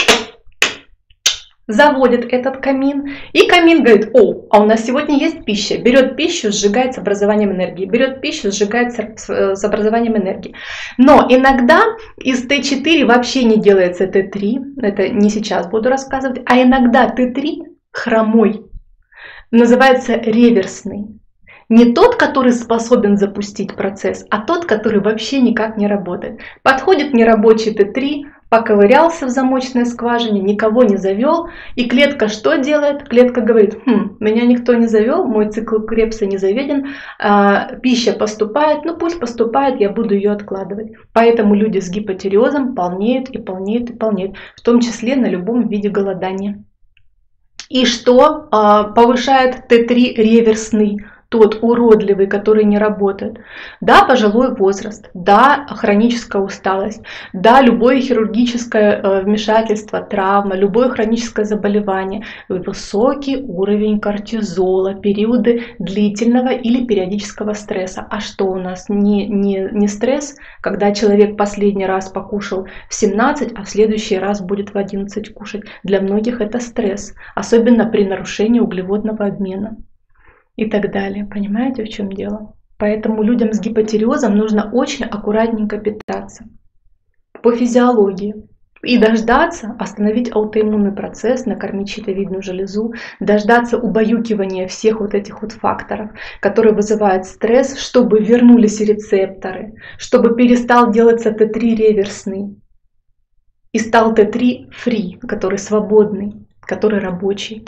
Заводит этот камин, и камин говорит: о, а у нас сегодня есть пища. Берет пищу, сжигает с образованием энергии. Берет пищу, сжигает с образованием энергии. Но иногда из Т4 вообще не делается Т3. Это не сейчас буду рассказывать. А иногда Т3 хромой. Называется реверсный. Не тот, который способен запустить процесс, а тот, который вообще никак не работает. Подходит нерабочий Т3, поковырялся в замочной скважине, никого не завел. И клетка что делает? Клетка говорит: меня никто не завел, мой цикл Кребса не заведен, пища поступает, ну пусть поступает, я буду ее откладывать. Поэтому люди с гипотиреозом полнеют и полнеют и полнеют, в том числе на любом виде голодания. И что повышает Т3 реверсный? Тот уродливый, который не работает. Да, пожилой возраст, да, хроническая усталость, да, любое хирургическое вмешательство, травма, любое хроническое заболевание, высокий уровень кортизола, периоды длительного или периодического стресса. А что у нас? Не стресс, когда человек последний раз покушал в 17, а в следующий раз будет в 11 кушать. Для многих это стресс, особенно при нарушении углеводного обмена. И так далее. Понимаете, в чем дело? Поэтому людям с гипотиреозом нужно очень аккуратненько питаться. По физиологии. И дождаться, остановить аутоиммунный процесс, накормить щитовидную железу, дождаться убаюкивания всех вот этих вот факторов, которые вызывают стресс, чтобы вернулись рецепторы, чтобы перестал делаться Т3 реверсный и стал Т3 free, который свободный, который рабочий.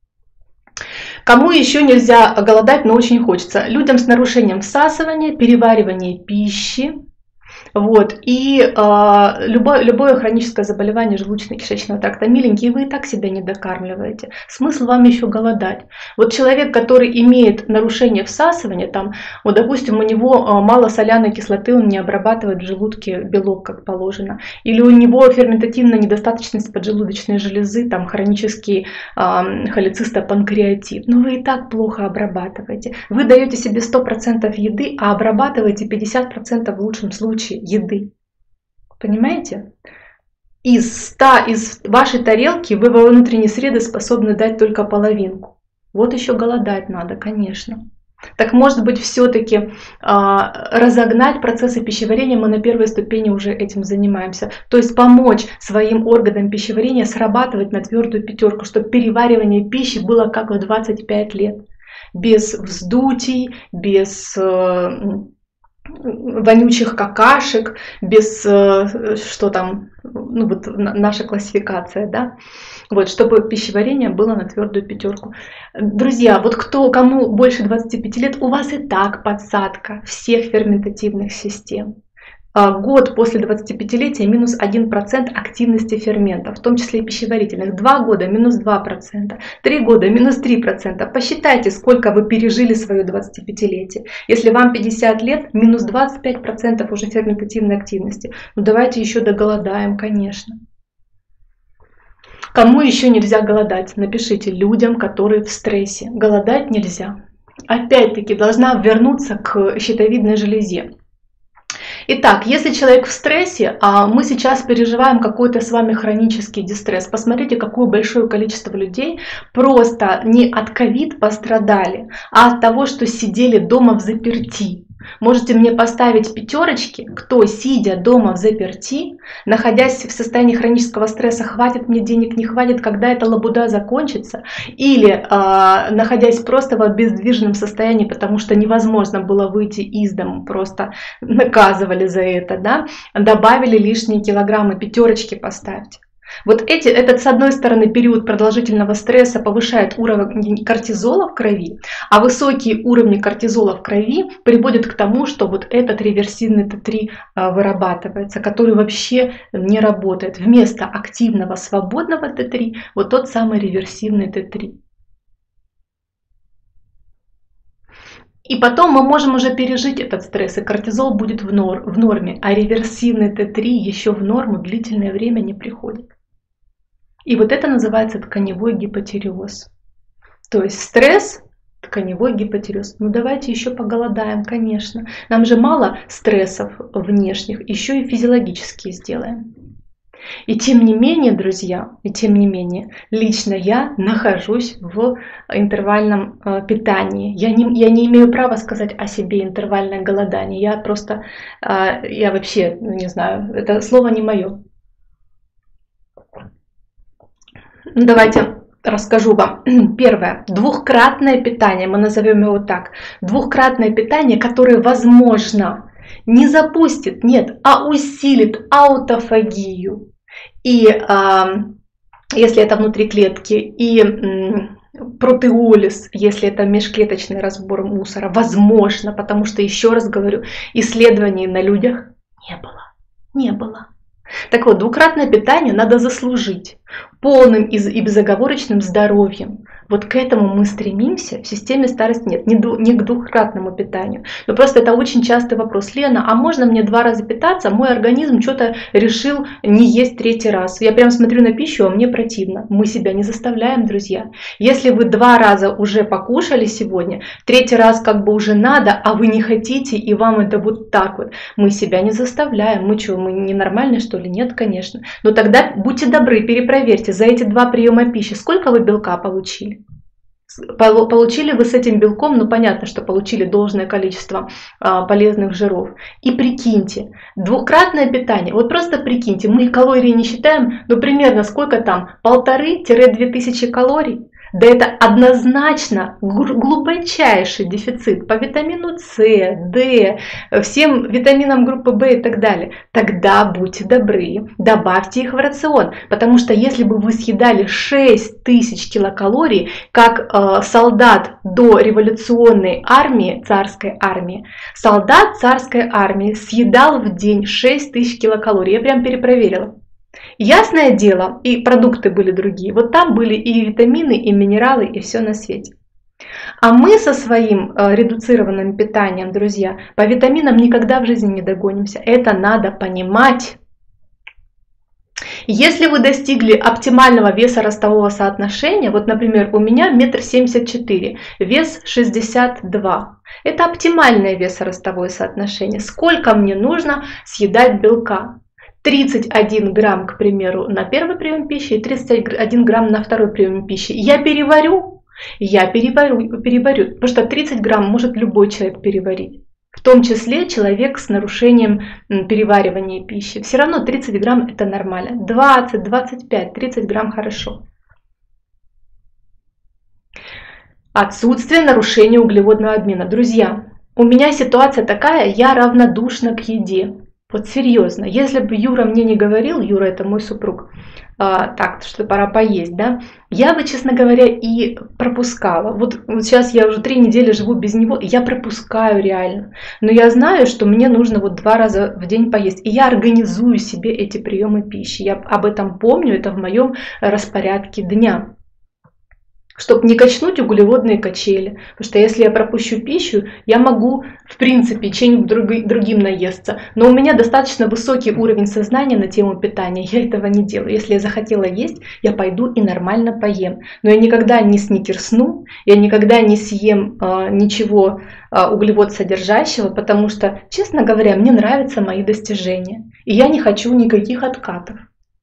Кому еще нельзя голодать, но очень хочется? Людям с нарушением всасывания, переваривания пищи, Вот. И любое хроническое заболевание желудочно-кишечного тракта, миленькие, вы и так себя не докармливаете. Смысл вам еще голодать? Вот человек, который имеет нарушение всасывания, там, вот, допустим, у него мало соляной кислоты, он не обрабатывает в желудке белок, как положено, или у него ферментативная недостаточность поджелудочной железы, там, хронический холецистопанкреатит, но вы и так плохо обрабатываете. Вы даете себе 100% еды, а обрабатываете 50% в лучшем случае еды. Понимаете? Из вашей тарелки вы во внутренней среды способны дать только половинку. Вот еще голодать надо, конечно. Так может быть все-таки разогнать процессы пищеварения, мы на первой ступени уже этим занимаемся. То есть помочь своим органам пищеварения срабатывать на твердую пятерку, чтобы переваривание пищи было как в 25 лет. Без вздутий, без вонючих какашек, без что там, ну вот наша классификация, да, вот, чтобы пищеварение было на твердую пятерку. Друзья, вот кому больше 25 лет, у вас и так подсадка всех ферментативных систем. Год после 25-летия минус 1% активности ферментов, в том числе и пищеварительных. 2 года минус 2%, 3 года минус 3%. Посчитайте, сколько вы пережили свое 25-летие. Если вам 50 лет, минус 25% уже ферментативной активности. Ну давайте еще доголодаем, конечно. Кому еще нельзя голодать? Напишите: людям, которые в стрессе. Голодать нельзя. Опять-таки должна вернуться к щитовидной железе. Итак, если человек в стрессе, а мы сейчас переживаем какой-то с вами хронический дистресс, посмотрите, какое большое количество людей просто не от ковид пострадали, а от того, что сидели дома в заперти. Можете мне поставить пятерочки, кто, сидя дома в заперти, находясь в состоянии хронического стресса, хватит мне денег, не хватит, когда эта лабуда закончится, или находясь просто в обездвиженном состоянии, потому что невозможно было выйти из дома, просто наказывали за это, да? Добавили лишние килограммы, пятерочки поставьте. Вот этот, с одной стороны, период продолжительного стресса повышает уровень кортизола в крови, а высокие уровни кортизола в крови приводят к тому, что вот этот реверсивный Т3 вырабатывается, который вообще не работает. Вместо активного свободного Т3 вот тот самый реверсивный Т3. И потом мы можем уже пережить этот стресс, и кортизол будет в норме, а реверсивный Т3 еще в норму длительное время не приходит. И вот это называется тканевой гипотиреоз. То есть стресс, тканевой гипотиреоз. Ну давайте еще поголодаем, конечно. Нам же мало стрессов внешних, еще и физиологические сделаем. И тем не менее, друзья, лично я нахожусь в интервальном питании. Я не имею права сказать о себе интервальное голодание. Я вообще, не знаю, это слово не мое. Давайте расскажу вам. Первое. Двухкратное питание, мы назовем его так. Двухкратное питание, которое, возможно, не запустит, нет, а усилит аутофагию. И если это внутри клетки, и протеолиз, если это межклеточный разбор мусора, возможно, потому что, еще раз говорю, исследований на людях не было. Так вот, двукратное питание надо заслужить полным и безоговорочным здоровьем. Вот к этому мы стремимся. В системе старости нет, не к двухкратному питанию. Но просто это очень частый вопрос. Лена, а можно мне 2 раза питаться? Мой организм что-то решил не есть 3-й раз. Я прям смотрю на пищу, а мне противно. Мы себя не заставляем, друзья. Если вы 2 раза уже покушали сегодня, 3-й раз как бы уже надо, а вы не хотите, и вам это вот так вот. Мы себя не заставляем. Мы что, мы ненормальные, что ли? Нет, конечно. Но тогда будьте добры, перепроверьте за эти 2 приема пищи, сколько вы белка получили. Получили вы с этим белком, ну понятно, что получили должное количество полезных жиров. И прикиньте, двукратное питание, вот просто прикиньте, мы калории не считаем, но примерно сколько там, 1500–2000 калорий. Да это однозначно глубочайший дефицит по витамину С, D, всем витаминам группы В и так далее. Тогда будьте добры, добавьте их в рацион. Потому что если бы вы съедали 6000 килокалорий, как солдат до революционной армии, царской армии, солдат царской армии съедал в день 6000 килокалорий. Я прям перепроверила. Ясное дело, и продукты были другие. Вот там были и витамины, и минералы, и все на свете. А мы со своим редуцированным питанием, друзья, по витаминам никогда в жизни не догонимся. Это надо понимать. Если вы достигли оптимального веса ростового соотношения, вот, например, у меня 1,74 м, вес 62. Это оптимальное весоростовое соотношение. Сколько мне нужно съедать белка? 31 грамм, к примеру, на первый прием пищи и 31 грамм на второй прием пищи. Я переварю, потому что 30 грамм может любой человек переварить. В том числе человек с нарушением переваривания пищи. Все равно 30 грамм это нормально. 20, 25, 30 грамм хорошо. Отсутствие нарушения углеводного обмена. Друзья, у меня ситуация такая, я равнодушна к еде. Вот серьезно, если бы Юра мне не говорил, Юра это мой супруг, так, что пора поесть, да, я бы, честно говоря, и пропускала. Вот сейчас я уже 3 недели живу без него, и я пропускаю реально. Но я знаю, что мне нужно вот 2 раза в день поесть. И я организую себе эти приемы пищи. Я об этом помню, это в моем распорядке дня. Чтобы не качнуть углеводные качели. Потому что если я пропущу пищу, я могу, в принципе, чем-нибудь другим наесться. Но у меня достаточно высокий уровень сознания на тему питания. Я этого не делаю. Если я захотела есть, я пойду и нормально поем. Но я никогда не сникерсну, я никогда не съем ничего углевод содержащего, потому что, честно говоря, мне нравятся мои достижения. И я не хочу никаких откатов.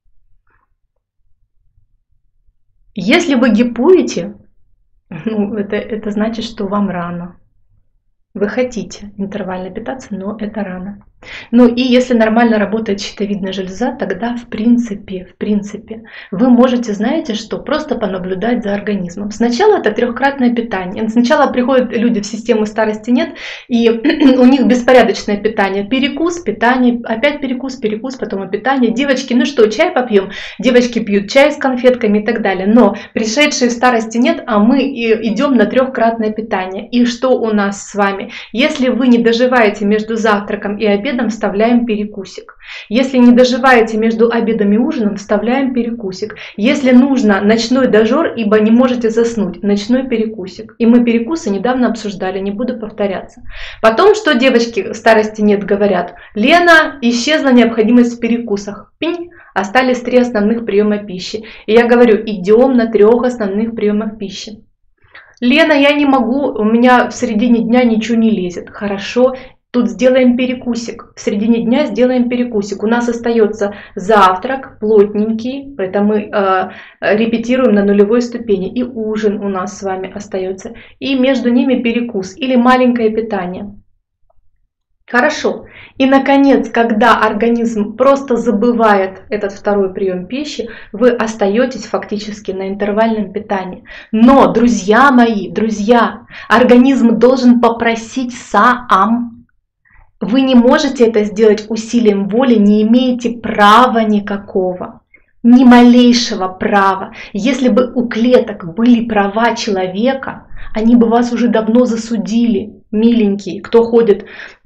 Если вы гипуете, это значит, что вам рано. Вы хотите интервально питаться, но это рано. Ну и если нормально работает щитовидная железа, тогда в принципе, вы можете, знаете что, просто понаблюдать за организмом. Сначала это 3-кратное питание. Сначала приходят люди в систему старости нет, и у них беспорядочное питание. Перекус, питание, опять перекус, потом питание. Девочки, ну что, чай попьем? Девочки пьют чай с конфетками и так далее. Но пришедшие в старости нет, а мы идем на 3-кратное питание. И что у нас с вами? Если вы не доживаете между завтраком и обедом, вставляем перекусик. Если не доживаете между обедом и ужином, вставляем перекусик. Если нужно ночной дожор, ибо не можете заснуть, ночной перекусик. И мы перекусы недавно обсуждали, не буду повторяться. Потом, что девочки в старости нет говорят? Лена, исчезла необходимость в перекусах. Пинь, остались 3 основных приема пищи. И я говорю, идем на 3 основных приемах пищи. Лена, я не могу, у меня в середине дня ничего не лезет. Хорошо. Тут сделаем перекусик. В середине дня сделаем перекусик. У нас остается завтрак плотненький. Это мы репетируем на 0-й ступени. И ужин у нас с вами остается. И между ними перекус или маленькое питание. Хорошо. И, наконец, когда организм просто забывает этот 2-й прием пищи, вы остаетесь фактически на интервальном питании. Но, друзья мои, организм должен попросить сам. Вы не можете это сделать усилием воли, не имеете права никакого, ни малейшего права. Если бы у клеток были права человека, они бы вас уже давно засудили, миленькие, кто ходит,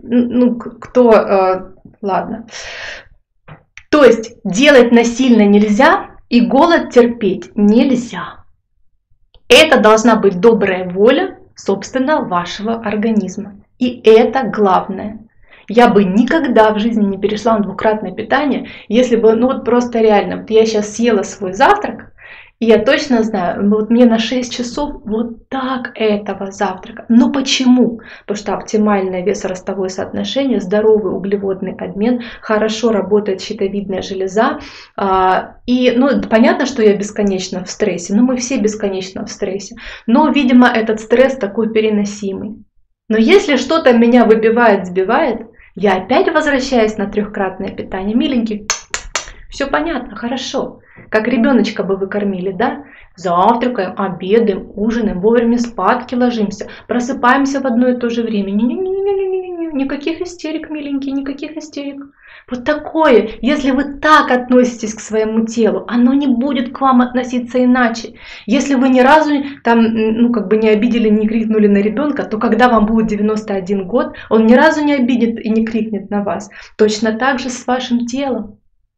ладно. То есть делать насильно нельзя и голод терпеть нельзя. Это должна быть добрая воля, собственно, вашего организма. И это главное. Я бы никогда в жизни не перешла на 2-кратное питание, если бы, просто реально, вот я сейчас съела свой завтрак, и я точно знаю, вот мне на 6 часов вот так этого завтрака. Но почему? Потому что оптимальное весоростовое соотношение, здоровый углеводный обмен, хорошо работает щитовидная железа. И, понятно, что я бесконечно в стрессе, мы все бесконечно в стрессе. Но, видимо, этот стресс такой переносимый. Но если что-то меня выбивает, сбивает, я опять возвращаюсь на 3-кратное питание. Миленький, все понятно, хорошо. Как ребеночка бы вы кормили, да? Завтракаем, обедаем, ужинаем, вовремя спадки ложимся, просыпаемся в одно и то же время. Никаких истерик, миленькие, никаких истерик. Вот такое, если вы так относитесь к своему телу, оно не будет к вам относиться иначе. Если вы ни разу там, не обидели, не крикнули на ребенка, то когда вам будет 91 год, он ни разу не обидит и не крикнет на вас. Точно так же с вашим телом.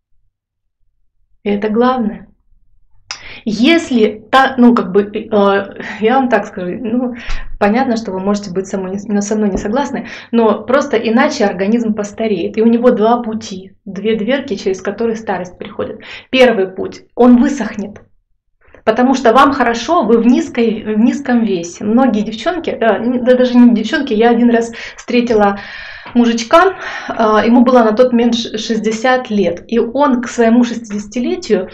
И это главное. Если, я вам так скажу, понятно, что вы можете быть со мной не согласны, но просто иначе организм постареет. И у него два пути, две дверки, через которые старость приходит. Первый путь, он высохнет. Потому что вам хорошо, вы в низком весе. Многие девчонки, даже не девчонки, я один раз встретила мужичка, ему было на тот момент 60 лет, и он к своему 60-летию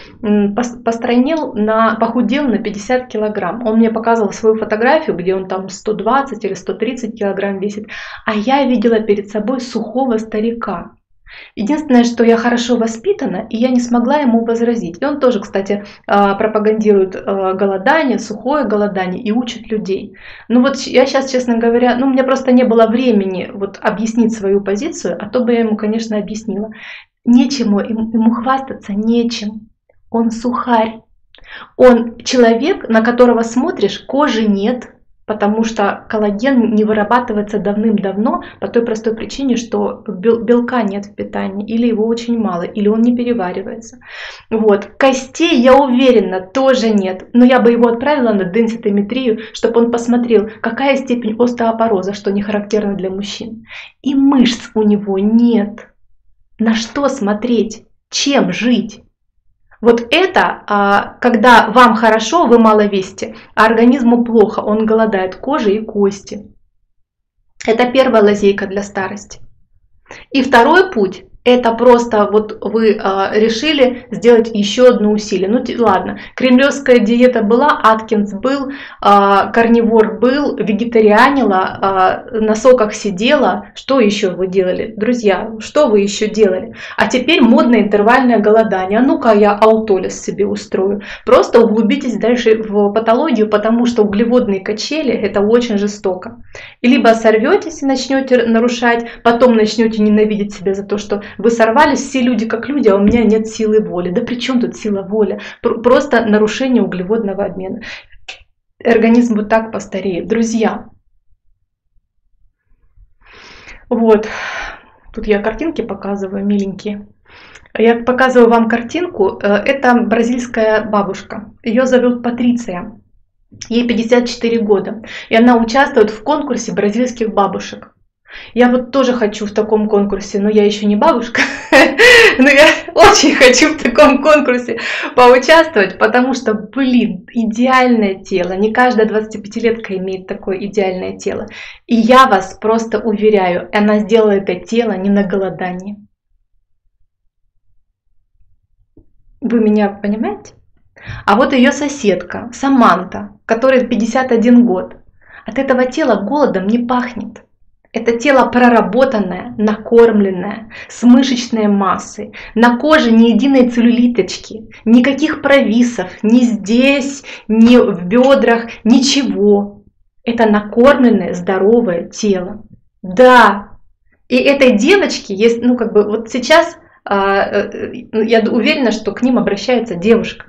похудел на 50 килограмм. Он мне показывал свою фотографию, где он там 120 или 130 килограмм весит, а я видела перед собой сухого старика. Единственное, что я хорошо воспитана, и я не смогла ему возразить. И он тоже, кстати, пропагандирует голодание, сухое голодание и учит людей. Я сейчас, честно говоря, у меня просто не было времени объяснить свою позицию, а то бы я ему, конечно, объяснила. Нечему ему хвастаться, нечем. Он сухарь. Он человек, на которого смотришь, кожи нет. Потому что коллаген не вырабатывается давным-давно по той простой причине, что белка нет в питании, или его очень мало, или он не переваривается. Костей, я уверена, тоже нет. Но я бы его отправила на денситометрию, чтобы он посмотрел, какая степень остеопороза, что не характерно для мужчин. И мышц у него нет. На что смотреть? Чем жить? Это, когда вам хорошо, вы мало весите, а организму плохо, он голодает, кожи и кости. Это первая лазейка для старости. И второй путь, это просто вы решили сделать еще одно усилие. Ладно, кремлевская диета была, Аткинс был, карнивор был, вегетарианила, на соках сидела. Что еще вы делали, друзья? Что вы еще делали? А теперь модное интервальное голодание. Ну-ка я аутолиз себе устрою. Просто углубитесь дальше в патологию, потому что углеводные качели это очень жестоко. И либо сорветесь и начнете нарушать, потом начнете ненавидеть себя за то, что вы сорвались, все люди как люди, а у меня нет силы воли. Да при чем тут сила воли? Просто нарушение углеводного обмена. Организм так постареет. Друзья, тут я картинки показываю, миленькие. Я показываю вам картинку. Это бразильская бабушка. Ее зовут Патриция. Ей 54 года. И она участвует в конкурсе бразильских бабушек. Я тоже хочу в таком конкурсе, но я еще не бабушка, но я очень хочу в таком конкурсе поучаствовать, потому что, идеальное тело, не каждая 25-летка имеет такое идеальное тело. И я вас просто уверяю, она сделала это тело не на голодании. Вы меня понимаете? А ее соседка, Саманта, которой 51 год, от этого тела голодом не пахнет. Это тело проработанное, накормленное, с мышечной массой. На коже ни единой целлюлиточки, никаких провисов, ни здесь, ни в бедрах, ничего. Это накормленное, здоровое тело. Да, и этой девочке есть, сейчас я уверена, что к ним обращается девушка.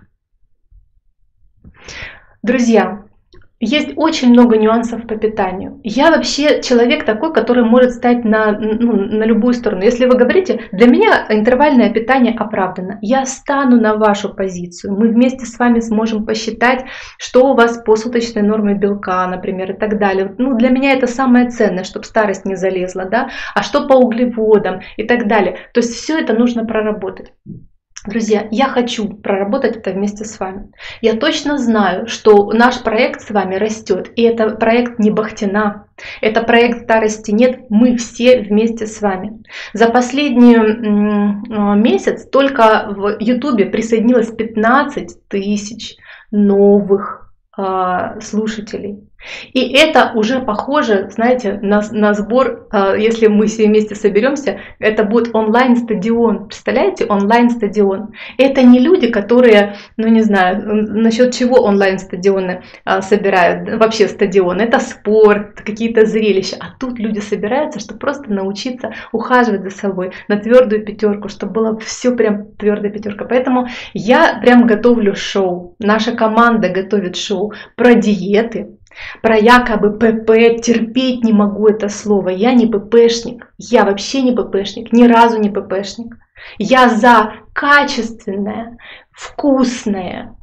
Друзья, есть очень много нюансов по питанию. Я вообще человек такой, который может стать на любую сторону. Если вы говорите, для меня интервальное питание оправдано, я стану на вашу позицию. Мы вместе с вами сможем посчитать, что у вас по суточной норме белка, например, и так далее. Для меня это самое ценное, чтобы старость не залезла, да? А что по углеводам и так далее. То есть все это нужно проработать. Друзья, я хочу проработать это вместе с вами. Я точно знаю, что наш проект с вами растет. И это проект не Бахтина. Это проект старости нет. Мы все вместе с вами. За последний месяц только в YouTube присоединилось 15 тысяч новых слушателей. И это уже похоже, знаете, на сбор, если мы все вместе соберемся, это будет онлайн-стадион. Представляете, онлайн-стадион. Это не люди, которые, ну не знаю, насчет чего онлайн-стадионы собирают, вообще стадион. Это спорт, какие-то зрелища. А тут люди собираются, чтобы просто научиться ухаживать за собой на твердую пятерку, чтобы было все прям твердая пятерка. Поэтому я прям готовлю шоу. Наша команда готовит шоу про диеты, про якобы ПП, терпеть не могу это слово. Я не ППшник. Я вообще не ППшник. Ни разу не ППшник. Я за качественное, вкусное,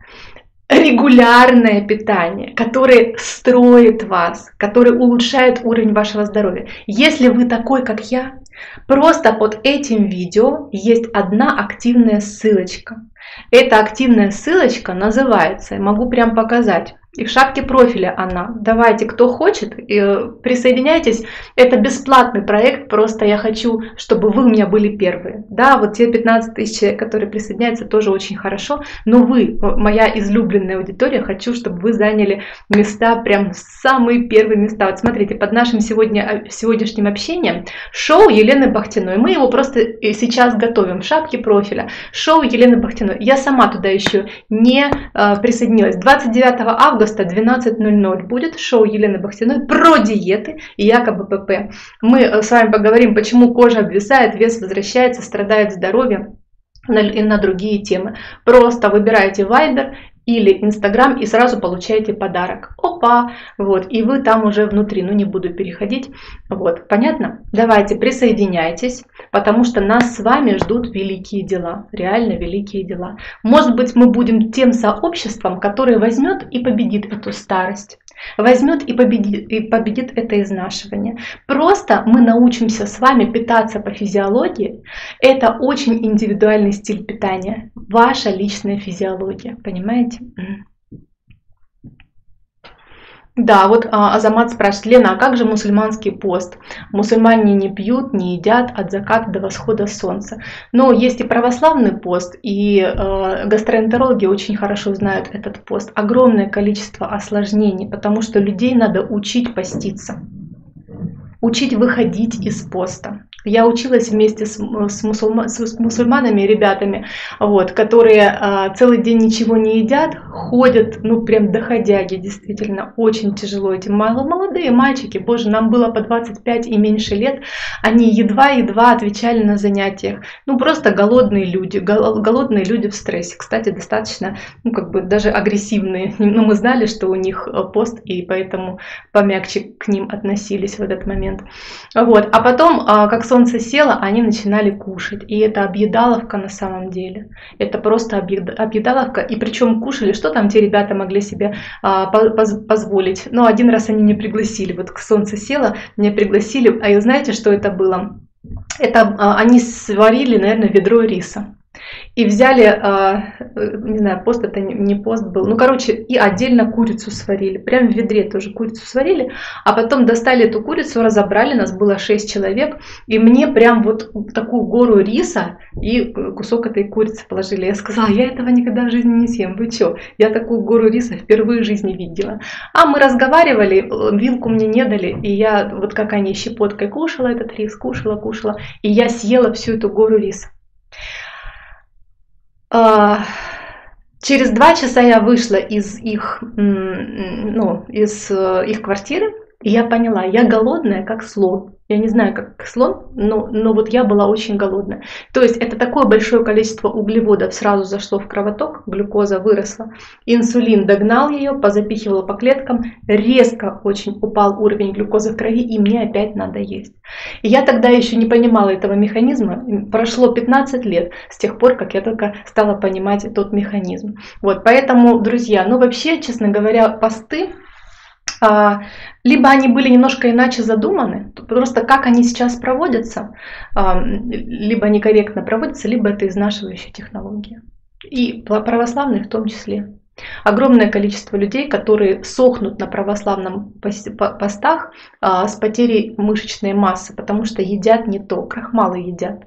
регулярное питание, которое строит вас, которое улучшает уровень вашего здоровья. Если вы такой, как я, просто под этим видео есть одна активная ссылочка. Эта активная ссылочка называется, я могу прям показать, и в шапке профиля она. Давайте, кто хочет, присоединяйтесь. Это бесплатный проект, просто я хочу, чтобы вы у меня были первые. Да, вот те 15 тысяч человек, которые присоединяются, тоже очень хорошо. Но вы, моя излюбленная аудитория, хочу, чтобы вы заняли места, прям самые первые места. Вот смотрите, под нашим сегодняшним общением шоу Елены Бахтиной. Мы его просто сейчас готовим в шапке профиля. Шоу Елены Бахтиной. Я сама туда еще не присоединилась. 29 августа 12:00 будет шоу Елены Бахтиной про диеты и якобы ПП. Мы с вами поговорим, почему кожа обвисает, вес возвращается, страдает здоровье и на другие темы. Просто выбираете Viber или Инстаграм и сразу получаете подарок. Опа! Вот, и вы там уже внутри, ну не буду переходить. Вот, понятно? Давайте присоединяйтесь, потому что нас с вами ждут великие дела, реально великие дела. Может быть, мы будем тем сообществом, которое возьмет и победит эту старость. Возьмет и победит это изнашивание. Просто мы научимся с вами питаться по физиологии. Это очень индивидуальный стиль питания. Ваша личная физиология. Понимаете? Да, вот Азамат спрашивает: Лена, а как же мусульманский пост? Мусульмане не пьют, не едят от заката до восхода солнца. Но есть и православный пост, и гастроэнтерологи очень хорошо знают этот пост. Огромное количество осложнений, потому что людей надо учить поститься, учить выходить из поста. Я училась вместе с мусульманами, ребятами, вот, которые целый день ничего не едят, ходят, ну прям доходяги, действительно, очень тяжело. Эти молодые мальчики, боже, нам было по 25 и меньше лет, они едва-едва отвечали на занятиях. Ну просто голодные люди в стрессе. Кстати, достаточно, ну как бы даже агрессивные. Но мы знали, что у них пост, и поэтому помягче к ним относились в этот момент. Вот, а потом, как солнце село, они начинали кушать. И это объедаловка на самом деле. Это просто объедаловка. И причем кушали, что там те ребята могли себе позволить. Но один раз они не пригласили. Вот к солнце село, меня пригласили. А и знаете, что это было? Это они сварили, наверное, ведро риса. И взяли, не знаю, пост это не пост был, ну короче, и отдельно курицу сварили, прям в ведре тоже курицу сварили, а потом достали эту курицу, разобрали, нас было 6 человек, и мне прям вот такую гору риса и кусок этой курицы положили. Я сказала: я этого никогда в жизни не съем, вы что? Я такую гору риса впервые в жизни видела. А мы разговаривали, вилку мне не дали, и я вот как они щепоткой кушала этот рис, кушала, и я съела всю эту гору риса. Через 2 часа я вышла из их квартиры, и я поняла, я голодная, как слон. Я не знаю, как слон, но вот я была очень голодная. То есть это такое большое количество углеводов сразу зашло в кровоток, глюкоза выросла, инсулин догнал ее, позапихивала по клеткам, резко очень упал уровень глюкозы в крови, и мне опять надо есть. И я тогда еще не понимала этого механизма. Прошло 15 лет с тех пор, как я только стала понимать тот механизм. Вот, поэтому, друзья, ну вообще, честно говоря, посты, либо они были немножко иначе задуманы, просто как они сейчас проводятся, либо некорректно проводятся, либо это изнашивающая технология. И православные в том числе. Огромное количество людей, которые сохнут на православном постах с потерей мышечной массы, потому что едят не то, крахмалы едят.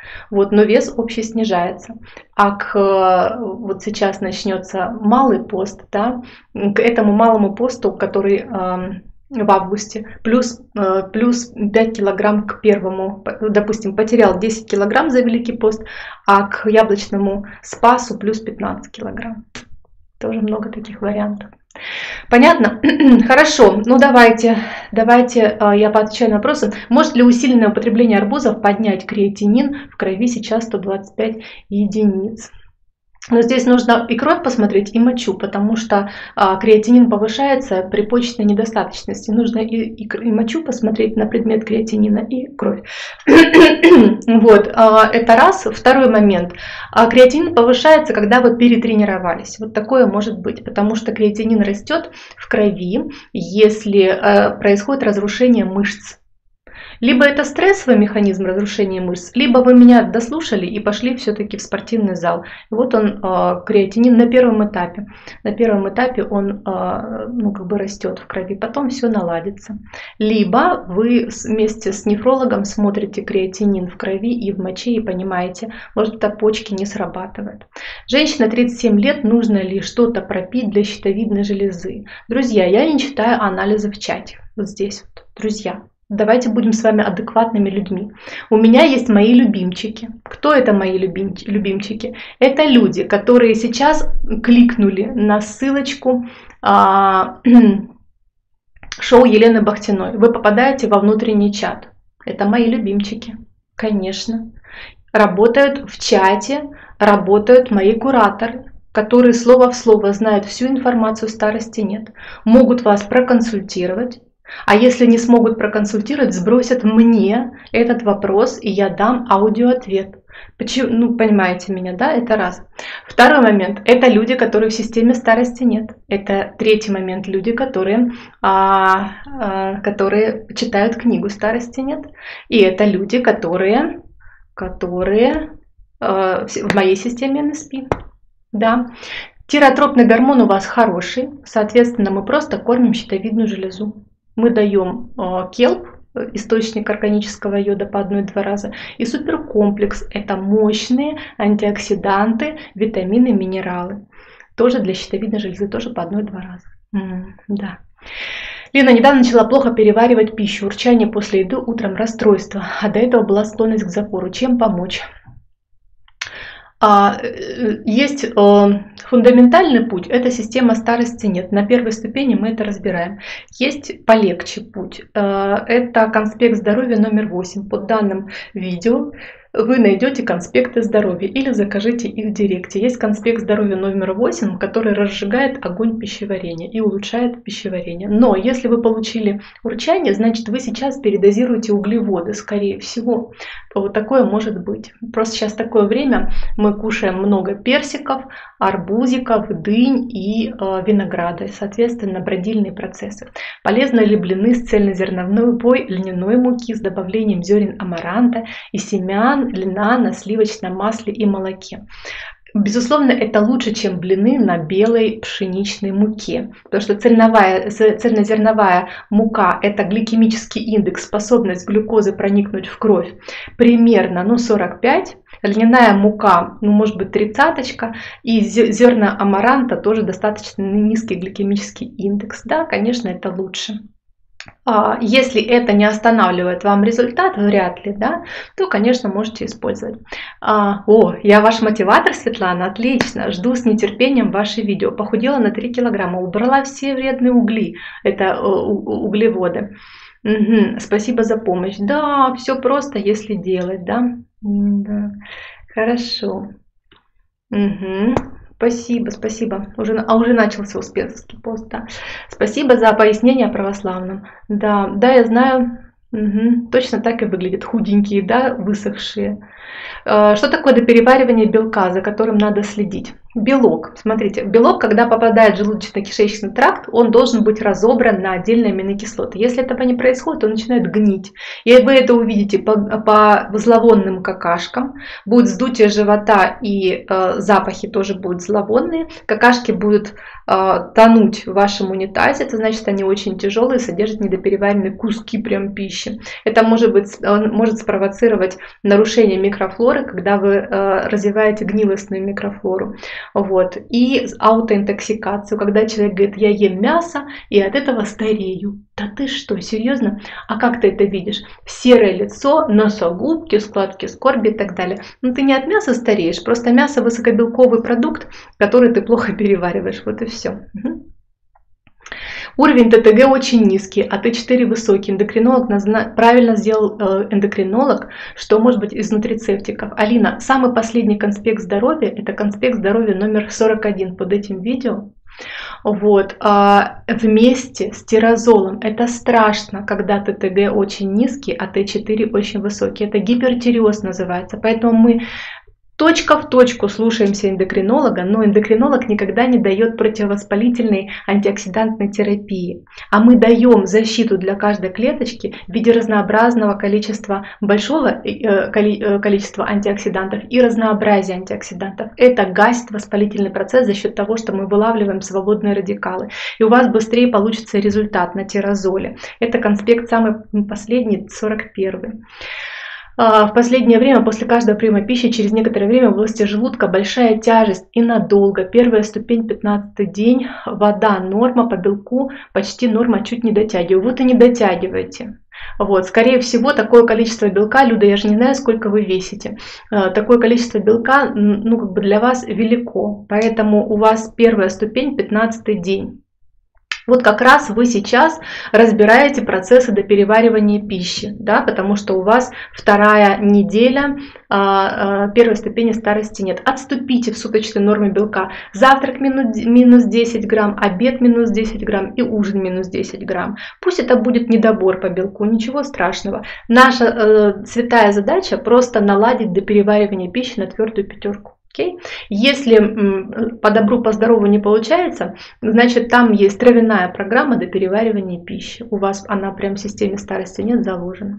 Вот, но вес общий снижается. Вот сейчас начнется малый пост, да, к этому малому посту, который в августе, плюс 5 килограмм к первому, допустим, потерял 10 килограмм за Великий пост, а к яблочному спасу плюс 15 килограмм. Тоже много таких вариантов. Понятно? Хорошо. Ну давайте я поотвечаю на вопросы. Может ли усиленное употребление арбузов поднять креатинин в крови сейчас 125 единиц? Но здесь нужно и кровь посмотреть, и мочу, потому что креатинин повышается при почечной недостаточности. Нужно и мочу посмотреть на предмет креатинина, и кровь. Вот, это раз. Второй момент. Креатинин повышается, когда вы перетренировались. Вот такое может быть, потому что креатинин растет в крови, если происходит разрушение мышц. Либо это стрессовый механизм разрушения мышц, либо вы меня дослушали и пошли все-таки в спортивный зал. Вот он, креатинин на первом этапе. На первом этапе он растет в крови, потом все наладится. Либо вы вместе с нефрологом смотрите креатинин в крови и в моче и понимаете, может, это почки не срабатывает. Женщина 37 лет, нужно ли что-то пропить для щитовидной железы? Друзья, я не читаю анализы в чате. Вот здесь вот, друзья. Давайте будем с вами адекватными людьми. У меня есть мои любимчики. Кто это мои любимчики? Это люди, которые сейчас кликнули на ссылочку шоу Елены Бахтиной. Вы попадаете во внутренний чат. Это мои любимчики. Конечно. Работают в чате, работают мои кураторы, которые слово в слово знают всю информацию, старости нет. Могут вас проконсультировать. А если не смогут проконсультировать, сбросят мне этот вопрос, и я дам аудиоответ. Почему? Ну, понимаете меня, да? Это раз. Второй момент. Это люди, которые в системе старости нет. Это третий момент. Люди, которые читают книгу «Старости нет». И это люди, которые в моей системе НСП. Да. Тиротропный гормон у вас хороший. Соответственно, мы просто кормим щитовидную железу. Мы даем келп, источник органического йода, по 1-2 раза. И суперкомплекс – это мощные антиоксиданты, витамины, минералы. Тоже для щитовидной железы, тоже по 1-2 раза. Да. Лена, недавно начала плохо переваривать пищу. Урчание после еды, утром расстройство. А до этого была склонность к запору. Чем помочь? Есть фундаментальный путь, это система старости нет. На первой ступени мы это разбираем. Есть полегче путь, это конспект здоровья номер 8. Под данным видео вы найдете конспекты здоровья или закажите их в директе. Есть конспект здоровья номер 8, который разжигает огонь пищеварения и улучшает пищеварение. Но если вы получили урчание, значит вы сейчас передозируете углеводы, скорее всего. Вот такое может быть. Просто сейчас такое время, мы кушаем много персиков, арбузиков, дынь и винограда. Соответственно, бродильные процессы. Полезны ли блины с цельнозерновой льняной муки с добавлением зерен амаранта и семян льна на сливочном масле и молоке? Безусловно, это лучше, чем блины на белой пшеничной муке, потому что цельнозерновая мука – это гликемический индекс, способность глюкозы проникнуть в кровь примерно 45, льняная мука, может быть 30, и зерна амаранта тоже достаточно низкий гликемический индекс. Да, конечно, это лучше. Если это не останавливает вам результат, вряд ли, да, то, конечно, можете использовать. Я ваш мотиватор, Светлана, отлично, жду с нетерпением ваши видео. Похудела на 3 килограмма, убрала все вредные угли, это углеводы. Спасибо за помощь. Да, все просто, если делать, да. Да. Хорошо. Спасибо. Уже начался успенский пост. Да. Спасибо за пояснение о православном. Да, я знаю. Точно так и выглядят худенькие, да, высохшие. Что такое допереваривание белка, за которым надо следить? Белок. Смотрите, белок, когда попадает в желудочно-кишечный тракт, он должен быть разобран на отдельные аминокислоты. Если этого не происходит, он начинает гнить. И вы это увидите по зловонным какашкам. Будет вздутие живота, и запахи тоже будут зловонные. Какашки будут тонуть в вашем унитазе. Это значит, они очень тяжелые, содержат недопереваренные куски прям пищи. Это может спровоцировать нарушение микрофлоры, когда вы развиваете гнилостную микрофлору. Вот. И аутоинтоксикацию, когда человек говорит: я ем мясо и от этого старею. Да ты что, серьезно? А как ты это видишь? Серое лицо, носогубки, складки скорби и так далее. Ну ты не от мяса стареешь, просто мясо высокобелковый продукт, который ты плохо перевариваешь. Вот и все. Уровень ТТГ очень низкий, а Т4 высокий. Эндокринолог правильно сделал эндокринолог, что может быть из нутрицептиков. Алина, самый последний конспект здоровья, это конспект здоровья номер 41 под этим видео. Вот, вместе с тирозолом. Это страшно, когда ТТГ очень низкий, а Т4 очень высокий. Это гипертиреоз называется. Поэтому мы точка в точку слушаемся эндокринолога, но эндокринолог никогда не дает противовоспалительной антиоксидантной терапии. А мы даем защиту для каждой клеточки в виде разнообразного количества, большого количества антиоксидантов и разнообразия антиоксидантов. Это гасит воспалительный процесс за счет того, что мы вылавливаем свободные радикалы. И у вас быстрее получится результат на тирозоле. Это конспект самый последний, 41. В последнее время, после каждого приема пищи, через некоторое время в области желудка большая тяжесть и надолго. Первая ступень, 15-й день, вода норма, по белку почти норма, чуть не дотягиваю. Вот и не дотягиваете. Вот, скорее всего, такое количество белка, Люда, я же не знаю, сколько вы весите, такое количество белка, ну, как бы для вас велико. Поэтому у вас первая ступень, 15-й день. Вот как раз вы сейчас разбираете процессы допереваривания пищи, да, потому что у вас вторая неделя, первой ступени старости нет. Отступите в суточной норме белка. Завтрак минус 10 грамм, обед минус 10 грамм и ужин минус 10 грамм. Пусть это будет недобор по белку, ничего страшного. Наша святая задача просто наладить допереваривание пищи на твердую пятерку. Okay? Если по добру, по здорову не получается, значит там есть травяная программа до переваривания пищи. У вас она прям в системе старости нет заложена.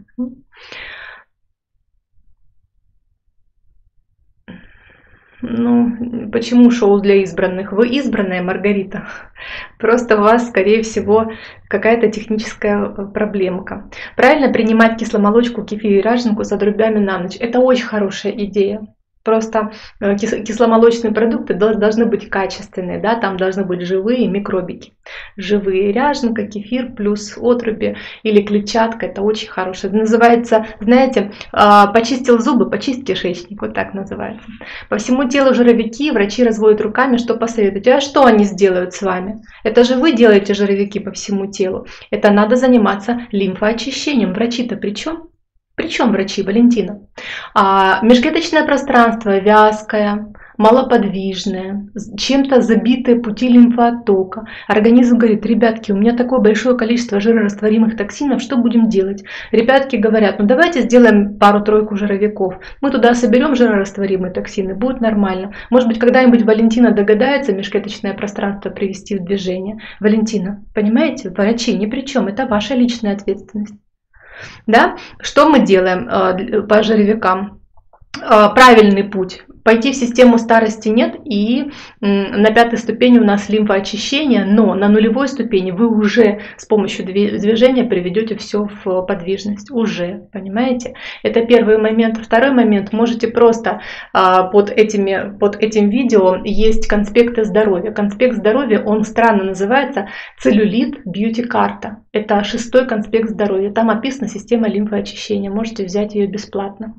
Ну, почему шоу для избранных? Вы избранная, Маргарита. Просто у вас, скорее всего, какая-то техническая проблемка. Правильно принимать кисломолочку, кефир и ряженку с отрубями на ночь. Это очень хорошая идея. Просто кисломолочные продукты должны быть качественные, да, там должны быть живые микробики. Живые ряженка, кефир плюс отруби или клетчатка, это очень хорошее. Это называется, знаете, почистил зубы, почисть кишечник, вот так называется. По всему телу жировики, врачи разводят руками, что посоветуете. А что они сделают с вами? Это же вы делаете жировики по всему телу. Это надо заниматься лимфоочищением. Врачи-то при чем? Причем врачи, Валентина? Межклеточное пространство вязкое, малоподвижное, чем-то забитые пути лимфооттока. Организм говорит: ребятки, у меня такое большое количество жирорастворимых токсинов, что будем делать? Ребятки говорят: ну давайте сделаем пару-тройку жировиков. Мы туда соберем жирорастворимые токсины, будет нормально. Может быть, когда-нибудь Валентина догадается межклеточное пространство привести в движение. Валентина, понимаете, врачи ни при чем, это ваша личная ответственность. Да? Что мы делаем по жировикам? Правильный путь. Пойти в систему старости нет, и на 5-й ступени у нас лимфоочищение, но на 0-й ступени вы уже с помощью движения приведете все в подвижность. Уже, понимаете? Это первый момент. Второй момент, можете просто под этим видео есть конспекты здоровья. Конспект здоровья, он странно называется «Целлюлит бьюти-карта». Это 6-й конспект здоровья. Там описана система лимфоочищения. Можете взять ее бесплатно.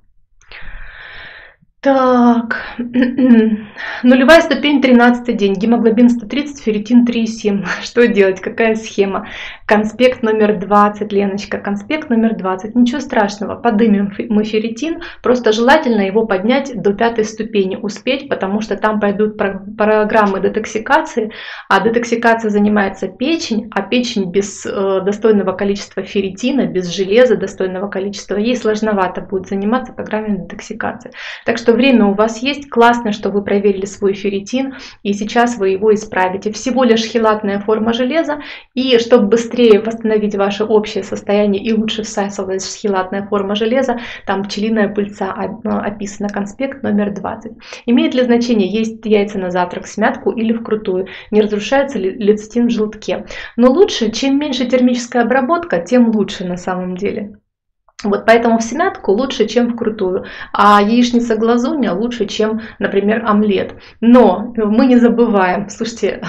Так, 0-я ступень, 13-й день, гемоглобин 130, ферритин 3,7. Что делать? Какая схема? Конспект номер 20, Леночка, конспект номер 20. Ничего страшного, подымем мы ферритин, просто желательно его поднять до 5-й ступени, успеть, потому что там пойдут программы детоксикации, а детоксикация занимается печень, а печень без достойного количества ферритина, без железа достойного количества, ей сложновато будет заниматься программой детоксикации. Так что что время у вас есть, классно, что вы проверили свой ферритин, и сейчас вы его исправите. Всего лишь хелатная форма железа, и чтобы быстрее восстановить ваше общее состояние и лучше всасывалась хелатная форма железа, там пчелиная пыльца описана, конспект номер 20. Имеет ли значение есть яйца на завтрак в смятку или вкрутую? Не разрушается ли лецитин в желтке? Но лучше, чем меньше термическая обработка, тем лучше на самом деле. Вот поэтому в смятку лучше, чем вкрутую, а яичница-глазунья лучше, чем, например, омлет. Но мы не забываем, слушайте,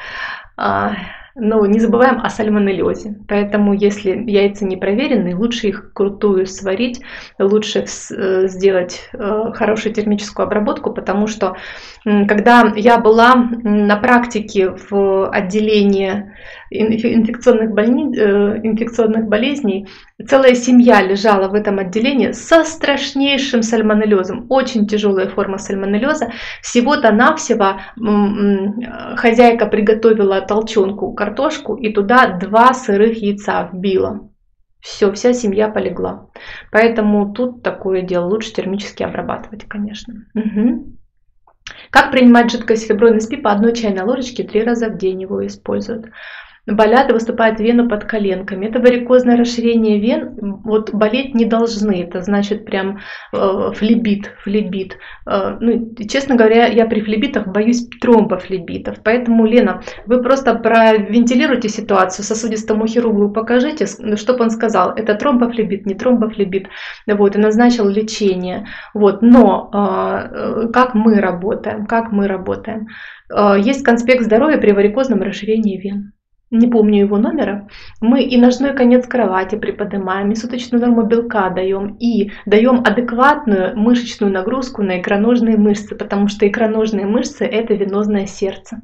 не забываем о сальмонеллезе. Поэтому, если яйца не проверены, лучше их вкрутую сварить, лучше сделать хорошую термическую обработку, потому что когда я была на практике в отделении инфекционных болезней, целая семья лежала в этом отделении со страшнейшим сальмонеллезом, очень тяжелая форма сальмонеллеза. Всего-то навсего хозяйка приготовила толченку картошку и туда 2 сырых яйца вбила. Все, вся семья полегла. Поэтому тут такое дело, лучше термически обрабатывать, конечно. Угу. Как принимать жидкость фибройной СПИ по 1 чайной ложечке 3 раза в день его используют? Болят и выступает вены под коленками. Это варикозное расширение вен. Вот болеть не должны. Это значит прям флебит. Честно говоря, я при флебитах боюсь тромбофлебитов. Поэтому, Лена, вы просто провентилируйте ситуацию сосудистому хирургу, покажите, чтобы он сказал, это тромбофлебит, не тромбофлебит. Вот, и назначил лечение. Вот, но как мы работаем? Есть конспект здоровья при варикозном расширении вен. Не помню его номера, мы и ножной конец кровати приподнимаем, и суточную норму белка даем, и даем адекватную мышечную нагрузку на икроножные мышцы, потому что икроножные мышцы – это венозное сердце.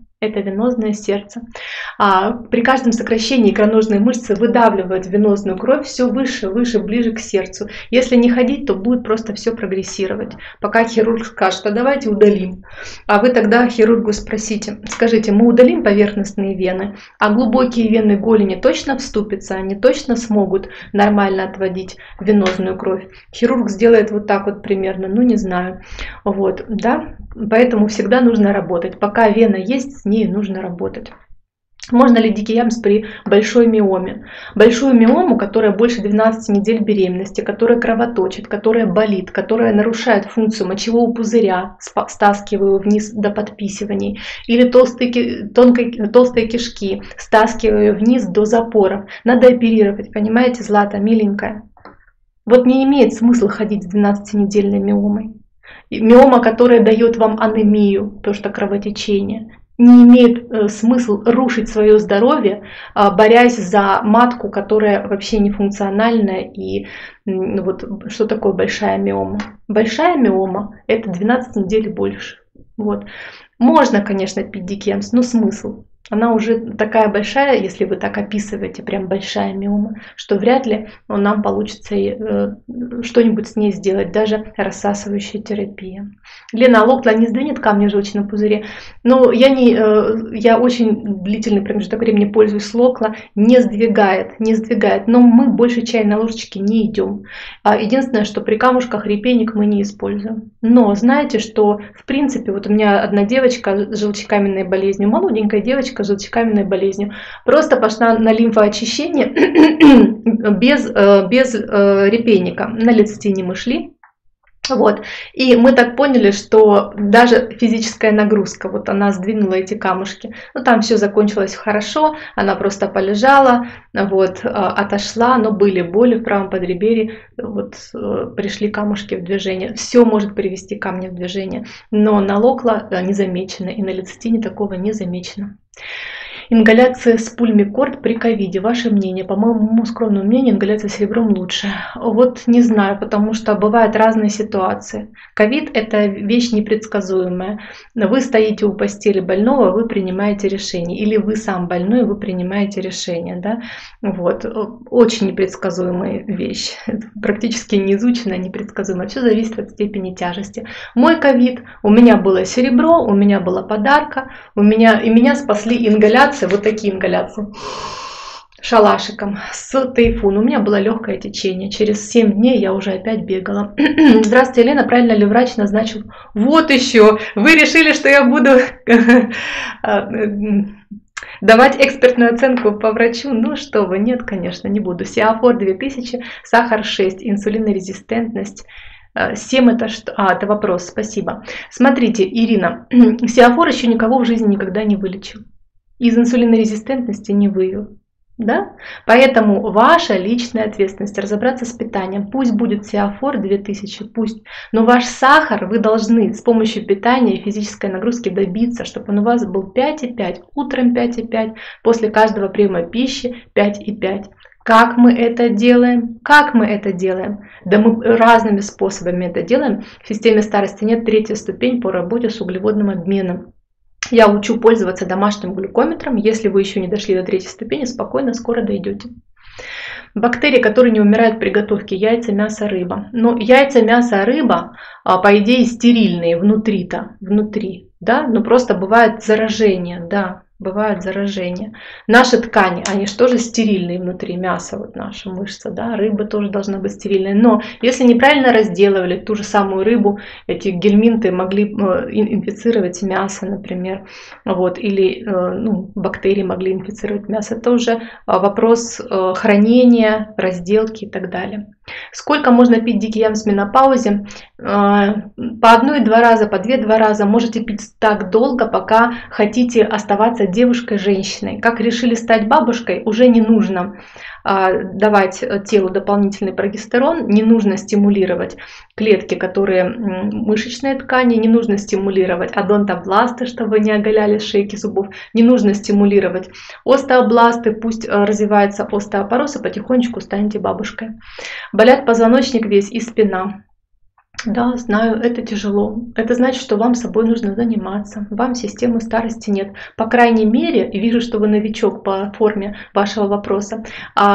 При каждом сокращении икроножные мышцы выдавливают венозную кровь все выше, ближе к сердцу. Если не ходить, то будет просто все прогрессировать. Пока хирург скажет, а давайте удалим. А вы тогда хирургу скажите, мы удалим поверхностные вены, а глубокие вены голени точно вступятся, они точно смогут нормально отводить венозную кровь. Хирург сделает вот так вот примерно, не знаю. Вот, да? Поэтому всегда нужно работать. Пока вена есть, с ней нужно работать. Можно ли дикий ямс при большой миоме? Большую миому, которая больше 12 недель беременности, которая кровоточит, которая болит, которая нарушает функцию мочевого пузыря, стаскиваю вниз до подписываний, или толстые кишки, стаскиваю вниз до запоров. Надо оперировать, понимаете, Злата, миленькая? Вот не имеет смысла ходить с 12-недельной миомой. Миома, которая дает вам анемию, то что кровотечение. Не имеет смысл рушить свое здоровье, борясь за матку, которая вообще не функциональная. И вот что такое большая миома? Большая миома – это 12 недель больше. Вот. Можно, конечно, пить дикемс, но смысл? Она уже такая большая, если вы так описываете, прям большая миома, что вряд ли нам получится что-нибудь с ней сделать, даже рассасывающая терапия. Лена, Локла не сдвинет камни в желчном пузыре? Ну, я очень длительный промежуток времени пользуюсь Локла, не сдвигает, но мы больше чайной ложечки не идем. Единственное, что при камушках репейник мы не используем. Но знаете, что в принципе, вот у меня одна девочка с желчекаменной болезнью, молоденькая девочка, с желчекаменной болезнью, просто пошла на лимфоочищение без репейника. На лецитине мы шли. Вот. И мы так поняли, что даже физическая нагрузка, вот она сдвинула эти камушки. Ну, там все закончилось хорошо, она просто полежала, вот, отошла, но были боли в правом подреберье, вот, пришли камушки в движение. Все может привести камни в движение, но на Локла не замечено, и на лецитине такого не замечено. Ингаляция с пульмикорд при ковиде. Ваше мнение? По моему скромному мнению, ингаляция серебром лучше. Вот не знаю, потому что бывают разные ситуации. Ковид – это вещь непредсказуемая. Вы стоите у постели больного, вы принимаете решение. Или вы сам больной, вы принимаете решение. Да? Вот. Очень непредсказуемая вещь. Практически неизученная, непредсказуемая. Все зависит от степени тяжести. Мой ковид, у меня было серебро, у меня была подарка, и меня спасли ингаляции. Вот такие ингаляции. шалашиком с тайфун. У меня было легкое течение. Через 7 дней я уже опять бегала. Здравствуйте, Елена. Правильно ли врач назначил? Вот еще. Вы решили, что я буду давать экспертную оценку по врачу? Ну что вы, нет, конечно, не буду. Сиафор 2000, сахар 6, инсулинорезистентность 7 это что? Это вопрос, спасибо. Смотрите, Ирина, сиафор еще никого в жизни никогда не вылечил. Из инсулинорезистентности не вывел. Да? Поэтому ваша личная ответственность разобраться с питанием. Пусть будет сиафор 2000, пусть. Но ваш сахар вы должны с помощью питания и физической нагрузки добиться, чтобы он у вас был 5,5. Утром 5,5, после каждого приема пищи 5,5. Как мы это делаем? Как мы это делаем? Да мы разными способами это делаем. В системе старости нет 3-я ступень по работе с углеводным обменом. Я учу пользоваться домашним глюкометром. Если вы еще не дошли до 3-й ступени, спокойно, скоро дойдете. Бактерии, которые не умирают при готовке: яйца, мясо, рыба. Но яйца, мясо, рыба, по идее, стерильные внутри-то, да, но просто бывает заражение, да. Бывают заражения. Наши ткани, они же тоже стерильные внутри, мясо, вот наша мышца, да, рыба тоже должна быть стерильной. Но если неправильно разделывали ту же самую рыбу, эти гельминты могли инфицировать мясо, например, вот, или бактерии могли инфицировать мясо. Это уже вопрос хранения, разделки и так далее. Сколько можно пить дикий ям в менопаузе? По 1-2 раза, по 2-2 раза. Можете пить так долго, пока хотите оставаться девушкой, женщиной. Как решили стать бабушкой, уже не нужно давать телу дополнительный прогестерон, не нужно стимулировать клетки, которые мышечные ткани, не нужно стимулировать одонтобласты, чтобы не оголяли шейки зубов, не нужно стимулировать остеобласты, пусть развивается остеопороз, и потихонечку станете бабушкой. Болят позвоночник весь и спина. Да, знаю, это тяжело. Это значит, что вам собой нужно заниматься. Вам системы старости нет. По крайней мере, вижу, что вы новичок по форме вашего вопроса.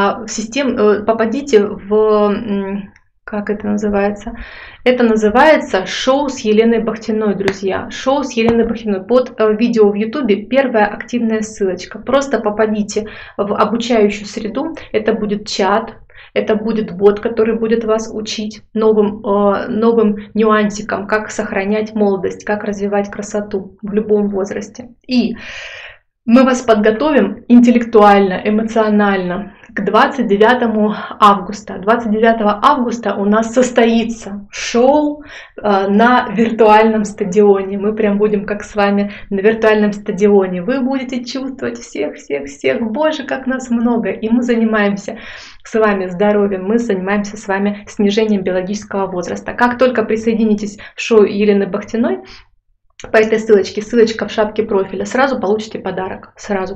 Попадите в... Как это называется? Это называется шоу с Еленой Бахтиной, друзья. Шоу с Еленой Бахтиной. Под видео в YouTube первая активная ссылочка. Просто попадите в обучающую среду. Это будет чат. Это будет бот, который будет вас учить новым нюансикам, как сохранять молодость, как развивать красоту в любом возрасте. И мы вас подготовим интеллектуально, эмоционально к 29 августа. 29 августа у нас состоится шоу на виртуальном стадионе. Мы прям будем как с вами на виртуальном стадионе. Вы будете чувствовать всех. Боже, как нас много. И мы занимаемся с вами здоровьем, мы занимаемся с вами снижением биологического возраста. Как только присоединитесь в шоу Елены Бахтиной, по этой ссылочке, ссылочка в шапке профиля, сразу получите подарок.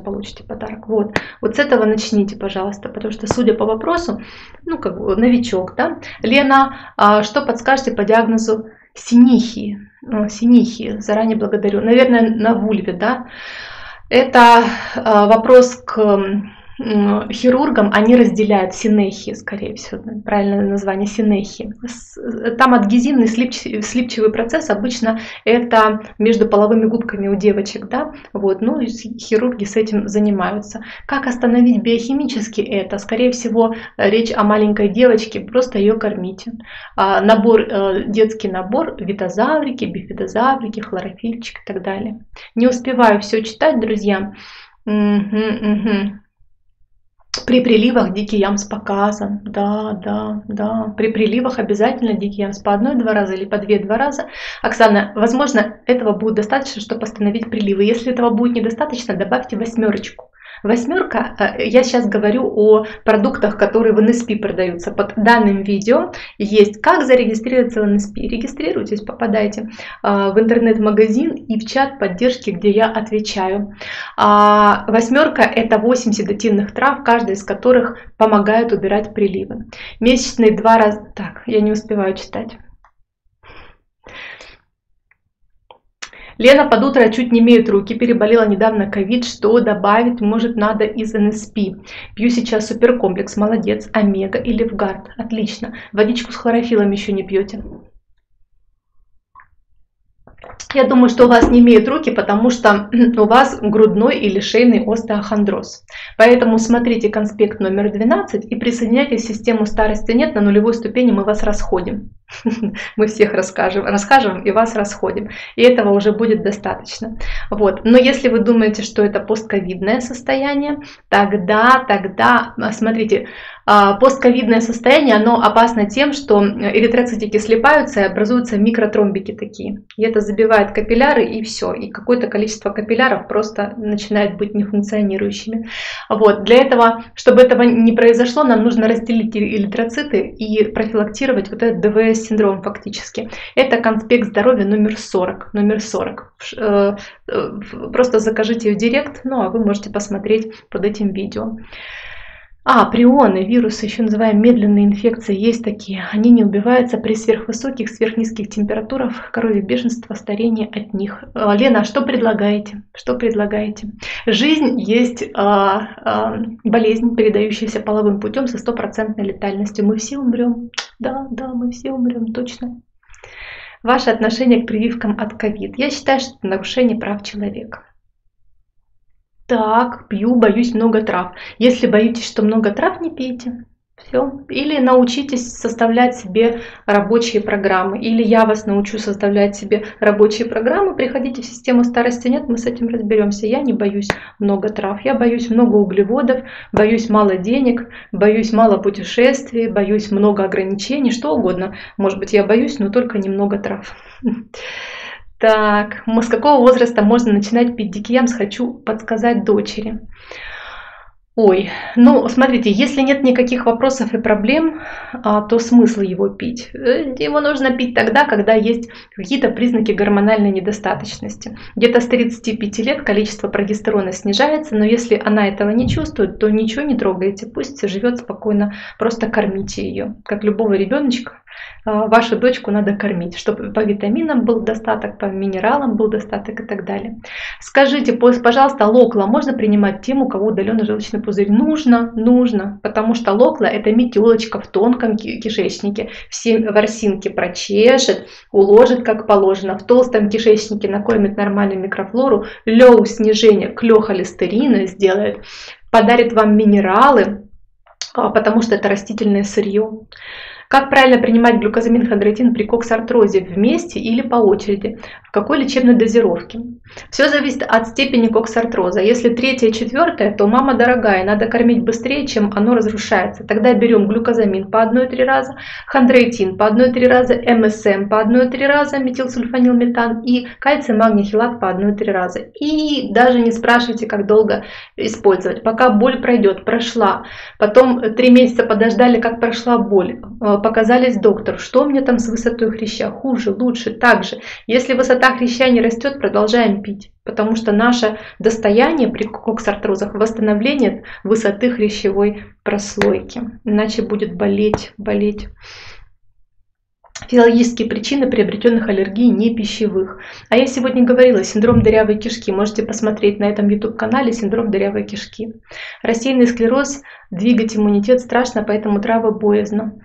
Вот с этого начните, пожалуйста, потому что, судя по вопросу, новичок, да? Лена, что подскажете по диагнозу синихии? Синихии, заранее благодарю. Наверное, на вульве, да? Это вопрос к хирургам, они разделяют синехии, скорее всего, правильное название синехии. Там адгезивный слипчивый процесс, обычно это между половыми губками у девочек, да, вот, хирурги с этим занимаются. Как остановить биохимически это? Скорее всего, речь о маленькой девочке, просто ее кормите. Детский набор, витозаврики, бифидозаврики, хлорофильчик и так далее. Не успеваю все читать, друзья. При приливах дикий ямс показан. Да. При приливах обязательно дикий ямс по 1-2 раза или по 2-2 раза. Оксана, возможно, этого будет достаточно, чтобы остановить приливы. Если этого будет недостаточно, добавьте 8. 8, я сейчас говорю о продуктах, которые в NSP продаются. Под данным видео есть как зарегистрироваться в NSP. Регистрируйтесь, попадайте в интернет-магазин и в чат поддержки, где я отвечаю. 8 это 8 седативных трав, каждая из которых помогает убирать приливы. Месячные 2 раза... Так, я не успеваю читать. Лена под утро чуть не имеет руки, переболела недавно ковид, что добавить может надо из NSP. Пью сейчас суперкомплекс, молодец, омега и левгард, отлично. Водичку с хлорофилом еще не пьете. Я думаю, что у вас не имеют руки, потому что у вас грудной или шейный остеохондроз. Поэтому смотрите конспект номер 12 и присоединяйтесь в систему старости нет, на нулевой ступени мы вас расходим. Мы всех расскажем и вас расходим. И этого уже будет достаточно. Вот. Но если вы думаете, что это постковидное состояние, тогда, смотрите, постковидное состояние, оно опасно тем, что эритроцитики слипаются и образуются микротромбики такие. И это забивает капилляры, и все. И какое-то количество капилляров просто начинает быть нефункционирующими. Вот. Для этого, чтобы этого не произошло, нам нужно разделить эритроциты и профилактировать вот этот ДВС-синдром фактически. Это конспект здоровья номер 40. Номер 40. Просто закажите в директ, ну а вы можете посмотреть под этим видео. Прионы, вирусы, еще называем медленные инфекции, есть такие. Они не убиваются при сверхвысоких, сверхнизких температурах, коровье бешенство, старение от них. Лена, а что предлагаете? Что предлагаете? Жизнь есть болезнь, передающаяся половым путем со 100% летальностью. Мы все умрем. Да, мы все умрем, точно. Ваше отношение к прививкам от ковид. Я считаю, что это нарушение прав человека. Так, пью, боюсь много трав. Если боитесь, что много трав, не пейте. Все. Или научитесь составлять себе рабочие программы. Или я вас научу составлять себе рабочие программы. Приходите в систему старости нет, мы с этим разберемся. Я не боюсь много трав. Я боюсь много углеводов, боюсь мало денег, боюсь мало путешествий, боюсь много ограничений, что угодно. Может быть, я боюсь, но только немного трав. Так, с какого возраста можно начинать пить дикий ямс? Хочу подсказать дочери. Ой, ну смотрите, если нет никаких вопросов и проблем, то смысл его пить? Его нужно пить тогда, когда есть какие-то признаки гормональной недостаточности. Где-то с 35 лет количество прогестерона снижается, но если она этого не чувствует, то ничего не трогайте, пусть живет спокойно, просто кормите ее, как любого ребеночка. Вашу дочку надо кормить, чтобы по витаминам был достаток, по минералам был достаток и так далее. Скажите, пожалуйста, локла можно принимать тем, у кого удаленный желчный пузырь? Нужно, потому что локла это метелочка в тонком кишечнике, все ворсинки прочешет, уложит как положено, в толстом кишечнике накормит нормальную микрофлору, снижение клёхолистерина сделает, подарит вам минералы, потому что это растительное сырье. Как правильно принимать глюкозамин, хондроитин при коксартрозе, вместе или по очереди? В какой лечебной дозировке? Все зависит от степени коксартроза. Если 3-я, 4-я, то мама дорогая, надо кормить быстрее, чем оно разрушается. Тогда берем глюкозамин по 1-3 раза, хондроитин по 1-3 раза, МСМ по 1-3 раза, метилсульфанилметан и кальций, магний, хелат по 1-3 раза. И даже не спрашивайте, как долго использовать. Пока боль пройдет, прошла. Потом 3 месяца подождали, как прошла боль. Показались доктору, что мне там с высотой хряща, хуже, лучше, так же. Если высота хряща не растет, продолжаем пить, потому что наше достояние при коксартрозах восстановление высоты хрящевой прослойки, иначе будет болеть. Физиологические причины приобретенных аллергий не пищевых. А я сегодня говорила, синдром дырявой кишки. Можете посмотреть на этом YouTube-канале синдром дырявой кишки. Рассеянный склероз, двигать иммунитет страшно, поэтому травы боязно.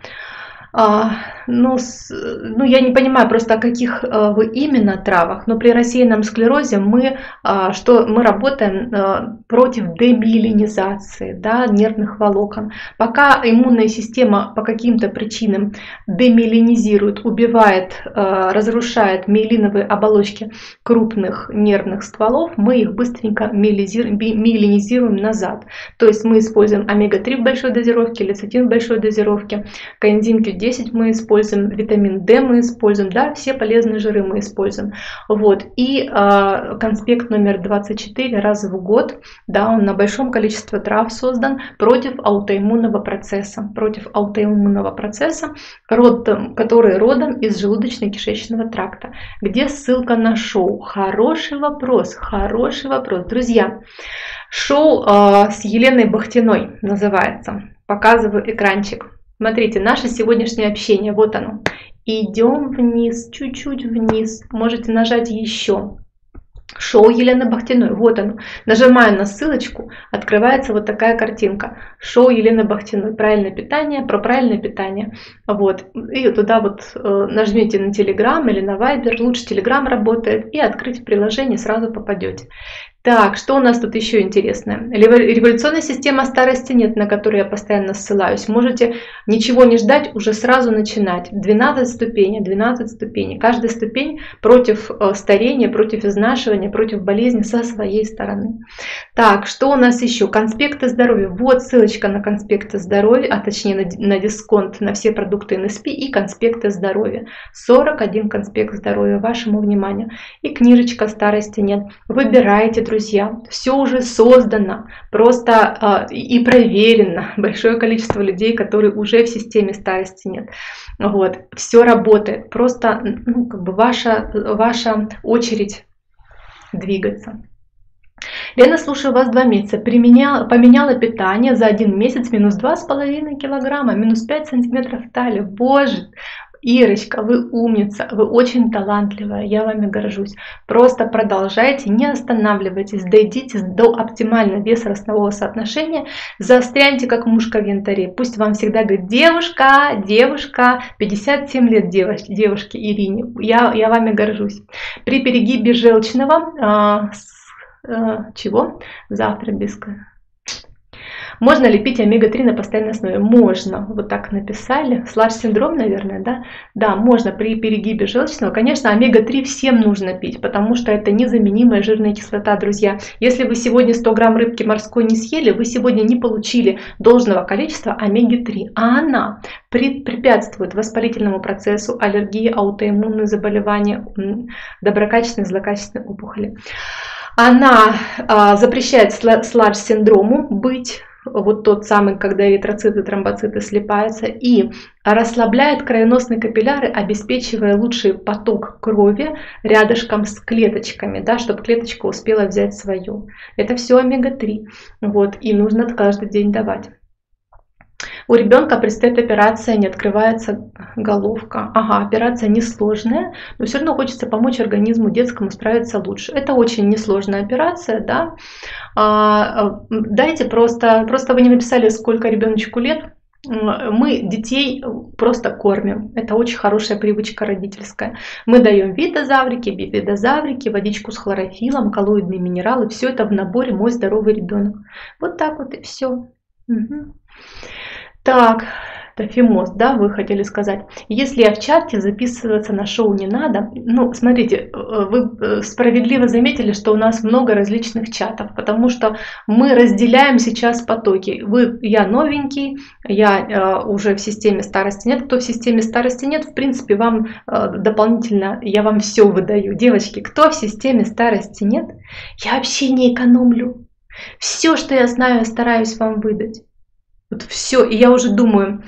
Я не понимаю просто, о каких вы именно травах, но при рассеянном склерозе мы работаем против демиелинизации, да, нервных волокон. Пока иммунная система по каким-то причинам демиелинизирует, убивает, разрушает миелиновые оболочки крупных нервных стволов, мы их быстренько миелинизируем назад. То есть мы используем омега-3 в большой дозировке, лецитин в большой дозировке, коэнзим Q10 мы используем, витамин D мы используем, да, все полезные жиры мы используем. Вот. И конспект номер 24 раз в год, да, он на большом количестве трав создан против аутоиммунного процесса, который родом из желудочно-кишечного тракта. Где ссылка на шоу? Хороший вопрос. Друзья, шоу с Еленой Бахтиной называется. Показываю экранчик. Смотрите, наше сегодняшнее общение, вот оно. Идем вниз, чуть-чуть вниз. Можете нажать еще. Шоу Елены Бахтиной, вот оно. Нажимаю на ссылочку, открывается вот такая картинка. Шоу Елены Бахтиной, правильное питание, про правильное питание. Вот. И туда вот нажмите на Telegram или на Viber, лучше Telegram работает, и открыть приложение, сразу попадете. Так, что у нас тут еще интересное? Революционная система старости нет, на которую я постоянно ссылаюсь. Можете ничего не ждать, уже сразу начинать. 12 ступеней, 12 ступеней. Каждая ступень против старения, против изнашивания, против болезни со своей стороны. Так, что у нас еще? Конспекты здоровья. Вот ссылочка на конспекты здоровья, а точнее на дисконт на все продукты НСП и конспекты здоровья. 41 конспект здоровья, вашему вниманию. И книжечка старости нет. Выбирайте, друзья, все уже создано, просто и проверено. Большое количество людей, которые уже в системе старости нет. Вот, все работает. Просто как бы ваша очередь двигаться. Лена, слушаю вас 2 месяца. Поменяла питание за 1 месяц, минус 2,5 килограмма, минус 5 сантиметров талии. Боже! Ирочка, вы умница, вы очень талантливая, я вами горжусь. Просто продолжайте, не останавливайтесь, дойдите до оптимального веса-ростового соотношения, застряньте как мушка в янтаре. Пусть вам всегда говорит: девушка, девушка, 57 лет девушке Ирине, я вами горжусь. При перегибе желчного, чего? Завтра без... Можно ли пить омега-3 на постоянной основе? Можно. Вот так написали. Слаж-синдром, наверное, да? Да, можно при перегибе желчного. Конечно, омега-3 всем нужно пить, потому что это незаменимая жирная кислота, друзья. Если вы сегодня 100 грамм рыбки морской не съели, вы сегодня не получили должного количества омеги-3. А она препятствует воспалительному процессу, аллергии, аутоиммунные заболевания, доброкачественные, злокачественные опухоли. Она запрещает слаж-синдрому быть, вот тот самый, когда эритроциты, тромбоциты слипаются, и расслабляет кровеносные капилляры, обеспечивая лучший поток крови рядышком с клеточками, да, чтобы клеточка успела взять свое. Это все омега-3, вот, и нужно каждый день давать. У ребенка предстоит операция, не открывается головка. Ага, операция несложная, но все равно хочется помочь организму детскому справиться лучше. Это очень несложная операция, да. Дайте просто вы не написали, сколько ребеночку лет. Мы детей просто кормим. Это очень хорошая привычка родительская. Мы даем витазаврики, бифидозаврики, водичку с хлорофилом, коллоидные минералы. Все это в наборе «Мой здоровый ребенок». Вот так вот и все. Угу. Так, фимоз, да, вы хотели сказать. Если я в чате, записываться на шоу не надо. Ну, смотрите, вы справедливо заметили, что у нас много различных чатов, потому что мы разделяем сейчас потоки. Я новенький, я уже в системе старости нет. Кто в системе старости нет, в принципе, вам дополнительно, я вам все выдаю. Девочки, кто в системе старости нет, я вообще не экономлю. Все, что я знаю, я стараюсь вам выдать. Вот все, и я уже думаю,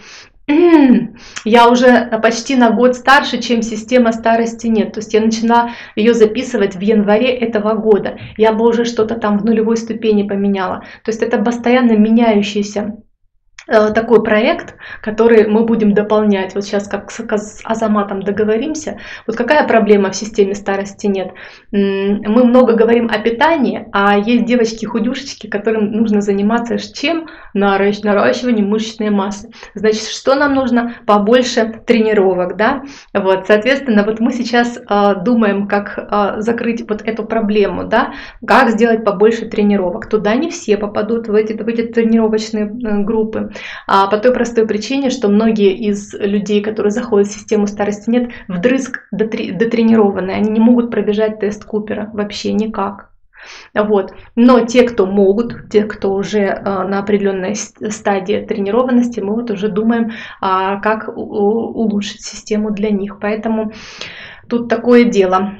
я уже почти на год старше, чем система старости нет. То есть я начала ее записывать в январе этого года. Я бы уже что-то там в нулевой ступени поменяла. То есть это постоянно меняющийся такой проект, который мы будем дополнять. Вот сейчас как с Азаматом договоримся. Вот какая проблема в системе старости нет? Мы много говорим о питании, а есть девочки-худюшечки, которым нужно заниматься чем? Наращиванием мышечной массы. Значит, что нам нужно? Побольше тренировок, да? Вот, соответственно, вот мы сейчас думаем, как закрыть вот эту проблему, да? Как сделать побольше тренировок. Туда не все попадут в эти тренировочные группы. По той простой причине, что многие из людей, которые заходят в систему старости нет, вдрызг дотренированные, они не могут пробежать тест Купера вообще никак. Вот. Но те, кто могут, те, кто уже на определенной стадии тренированности, мы вот уже думаем, как улучшить систему для них. Поэтому тут такое дело.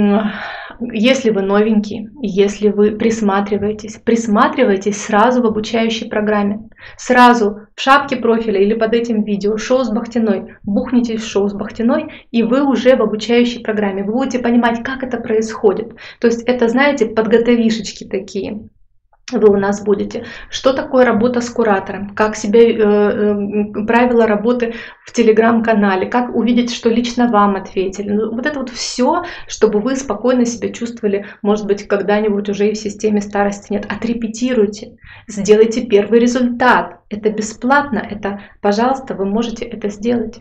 Если вы новенький, если вы присматривайтесь сразу в обучающей программе. Сразу в шапке профиля или под этим видео «Шоу с Бахтиной». Бухнитесь в «Шоу с Бахтиной», и вы уже в обучающей программе. Вы будете понимать, как это происходит. То есть это, знаете, подготовишечки такие. вы у нас будете. Что такое работа с куратором? Как себя, правила работы в телеграм-канале? Как увидеть, что лично вам ответили? Ну, вот это вот все, чтобы вы спокойно себя чувствовали, может быть, когда-нибудь уже и в системе старости нет. Отрепетируйте, сделайте первый результат. Это бесплатно, это, пожалуйста, вы можете это сделать.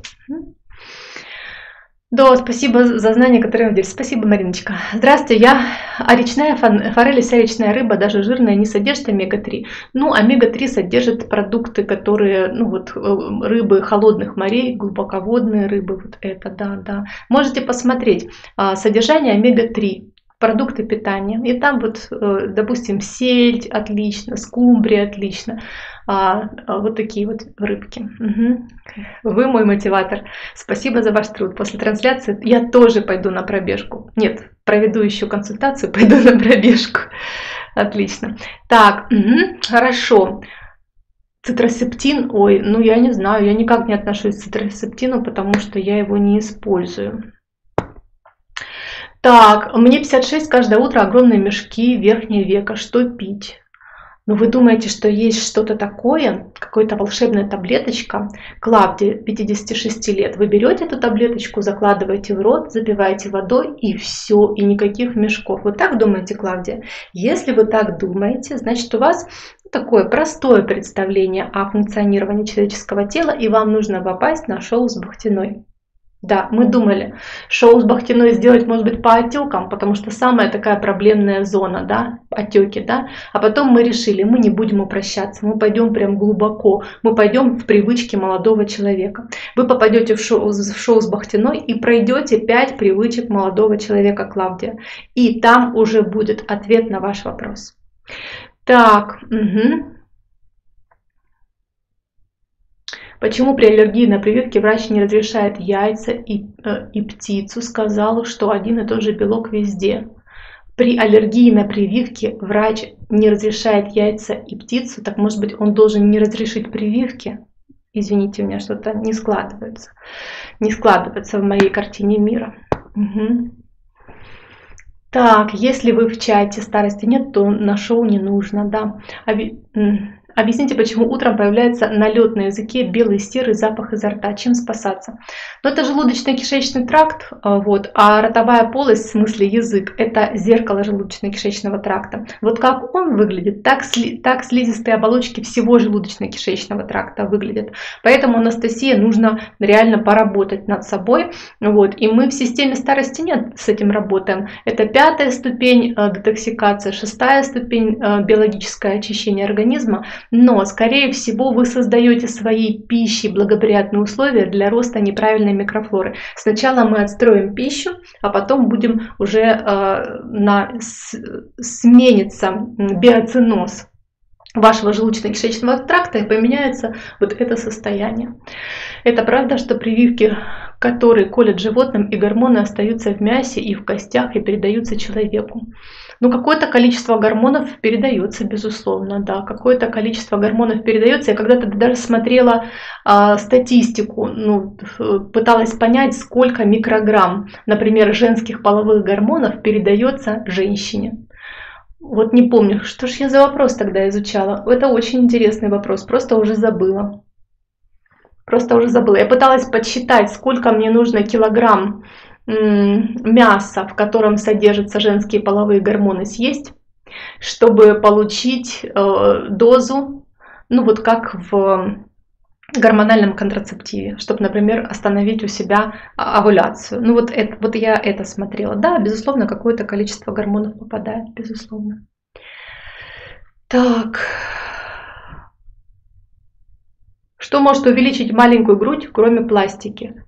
Да, спасибо за знания, которые вы делитесь. Спасибо, Мариночка. Здравствуйте, речная форель и вся речная рыба, даже жирная, не содержит омега-3. Ну, омега-3 содержит продукты, которые, ну вот, рыбы холодных морей, глубоководные рыбы, вот это, да. Можете посмотреть содержание омега-3. Продукты питания. И там вот, допустим, сельдь отлично, скумбрия отлично. Вот такие вот рыбки. Угу. Вы мой мотиватор. Спасибо за ваш труд. После трансляции я тоже пойду на пробежку. Нет, проведу еще консультацию, пойду на пробежку. Отлично. Так, хорошо. Цитросептин, ой, ну я не знаю, я никак не отношусь к цитросептину, потому что я его не использую. Так, мне 56, каждое утро огромные мешки, верхнее веко. Что пить? Ну, вы думаете, что есть что-то такое, какая-то волшебная таблеточка? Клавдия, 56 лет. Вы берете эту таблеточку, закладываете в рот, запиваете водой и все, и никаких мешков. Вы так думаете, Клавдия? Если вы так думаете, значит у вас такое простое представление о функционировании человеческого тела, и вам нужно попасть на шоу с Бахтиной. Да, мы думали, шоу с Бахтиной сделать, может быть, по отекам, потому что самая такая проблемная зона, да, отеки, да. А потом мы решили, мы не будем упрощаться, мы пойдем прям глубоко, мы пойдем в привычки молодого человека. Вы попадете в шоу с Бахтиной и пройдете 5 привычек молодого человека, Клавдия. И там уже будет ответ на ваш вопрос. Так, Почему при аллергии на прививки врач не разрешает яйца и птицу? Сказал, что один и тот же белок везде. При аллергии на прививки врач не разрешает яйца и птицу, так может быть он должен не разрешить прививки? Извините, у меня что-то не складывается. Не складывается в моей картине мира. Угу. Так, если вы в чате старости нет, то на шоу не нужно, да. Объясните, почему утром появляется налет на языке, белый серый запах изо рта. Чем спасаться? Но это желудочно-кишечный тракт, вот, а ротовая полость, в смысле язык, это зеркало желудочно-кишечного тракта. Вот как он выглядит, так слизистые оболочки всего желудочно-кишечного тракта выглядят. Поэтому, Анастасия, нужно реально поработать над собой. Вот, и мы в системе старости нет с этим работаем. Это 5-я ступень детоксикация, 6-я ступень биологическое очищение организма. Но, скорее всего, вы создаете своей пищей благоприятные условия для роста неправильной микрофлоры. Сначала мы отстроим пищу, а потом будем уже сменится биоциноз вашего желудочно-кишечного тракта, и поменяется вот это состояние. Это правда, что прививки, которые колят животным, и гормоны остаются в мясе и в костях и передаются человеку. Ну, какое-то количество гормонов передается, безусловно, да, какое-то количество гормонов передается. Я когда-то даже смотрела статистику, ну, пыталась понять, сколько микрограмм, например, женских половых гормонов передается женщине. Вот не помню, что ж я за вопрос тогда изучала. Это очень интересный вопрос, просто уже забыла. Я пыталась подсчитать, сколько мне нужно килограмм мяса, в котором содержатся женские половые гормоны, съесть, чтобы получить дозу, ну вот как в гормональном контрацептиве, чтобы, например, остановить у себя овуляцию. Ну вот я это смотрела. Да, безусловно, какое-то количество гормонов попадает, безусловно. Так. Что может увеличить маленькую грудь, кроме пластика?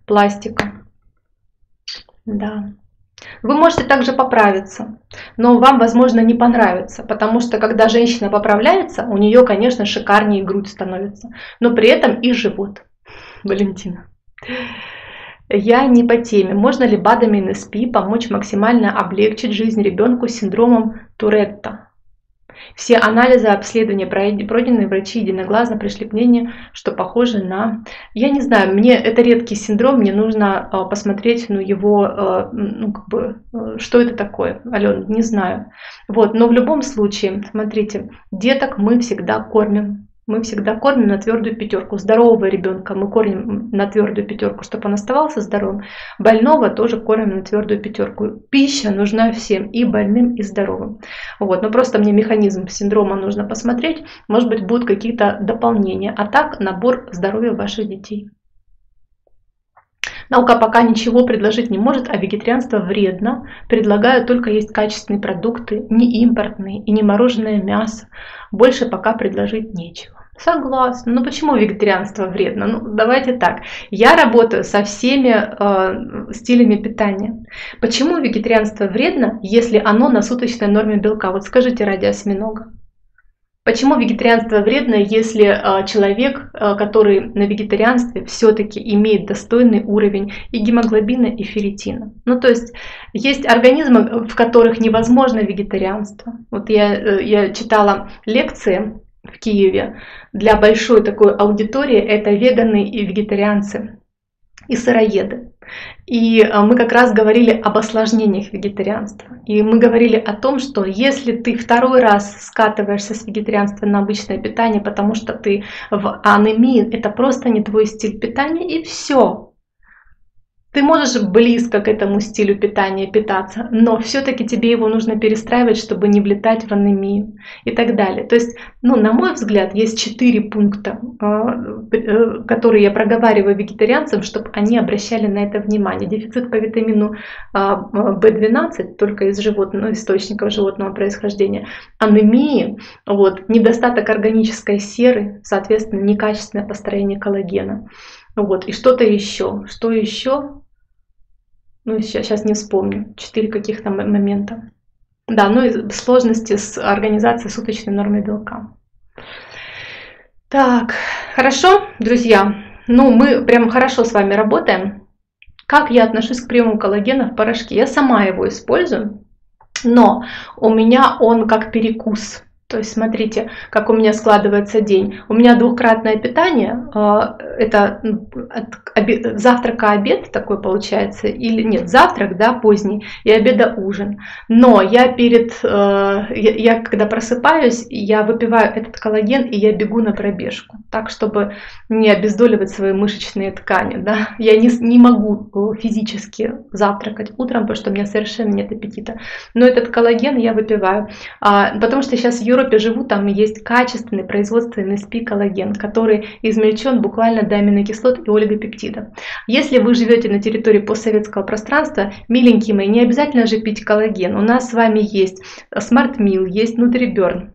Да. Вы можете также поправиться, но вам, возможно, не понравится, потому что, когда женщина поправляется, у нее, конечно, шикарнее грудь становится, но при этом и живот. Валентина. Я не по теме. Можно ли БАДами НСП помочь максимально облегчить жизнь ребенку с синдромом Туретта? Все анализы, обследования, пройденные, врачи единогласно пришли к мнению, что похоже на... Я не знаю, мне это редкий синдром, мне нужно посмотреть, ну, его, ну, как бы, что это такое, Алена, не знаю. Вот, но в любом случае, смотрите, деток мы всегда кормим. Мы всегда кормим на твердую пятерку. Здорового ребенка мы кормим на твердую пятерку, чтобы он оставался здоровым. Больного тоже кормим на твердую пятерку. Пища нужна всем, и больным, и здоровым. Вот. Но просто мне механизм синдрома нужно посмотреть. Может быть, будут какие-то дополнения. А так, набор здоровья ваших детей. Наука пока ничего предложить не может, а вегетарианство вредно. Предлагают только есть качественные продукты, не импортные и не мороженое мясо. Больше пока предложить нечего. Согласна. Но почему вегетарианство вредно? Ну, давайте так. Я работаю со всеми стилями питания. Почему вегетарианство вредно, если оно на суточной норме белка? Вот скажите ради осьминога. Почему вегетарианство вредно, если человек, который на вегетарианстве, все-таки имеет достойный уровень и гемоглобина, и ферритина? Ну, то есть организмы, в которых невозможно вегетарианство. Вот я читала лекции в Киеве для большой такой аудитории, это веганы и вегетарианцы и сыроеды. И мы как раз говорили об осложнениях вегетарианства. И мы говорили о том, что если ты второй раз скатываешься с вегетарианства на обычное питание, потому что ты в анемии, это просто не твой стиль питания, и все. Ты можешь близко к этому стилю питания питаться, но все-таки тебе его нужно перестраивать, чтобы не влетать в анемию и так далее. То есть, ну, на мой взгляд, есть 4 пункта, которые я проговариваю вегетарианцам, чтобы они обращали на это внимание. Дефицит по витамину В12 только из источников животного происхождения, анемии, вот, недостаток органической серы, соответственно, некачественное построение коллагена. Вот, и что-то еще. Что еще? Ну, сейчас не вспомню. 4 каких-то момента. Да, ну и сложности с организацией суточной нормы белка. Так, хорошо, друзья. Ну, мы прям хорошо с вами работаем. Как я отношусь к приему коллагена в порошке? Я сама его использую, но у меня он как перекус. То есть смотрите, как у меня складывается день. У меня двухкратное питание, это от завтрака обед такой получается, или нет, завтрак, да, поздний, и обеда ужин. Но я я когда просыпаюсь, я выпиваю этот коллаген, и я бегу на пробежку, так, чтобы не обездоливать свои мышечные ткани, да. Я не могу физически завтракать утром, потому что у меня совершенно нет аппетита. Но этот коллаген я выпиваю, потому что сейчас в Европе живу, там есть качественный производственный СПИ-коллаген, который измельчен буквально до аминокислот и олигопептида. Если вы живете на территории постсоветского пространства, миленькие мои, не обязательно же пить коллаген. У нас с вами есть Smart Meal, есть Nutriburn.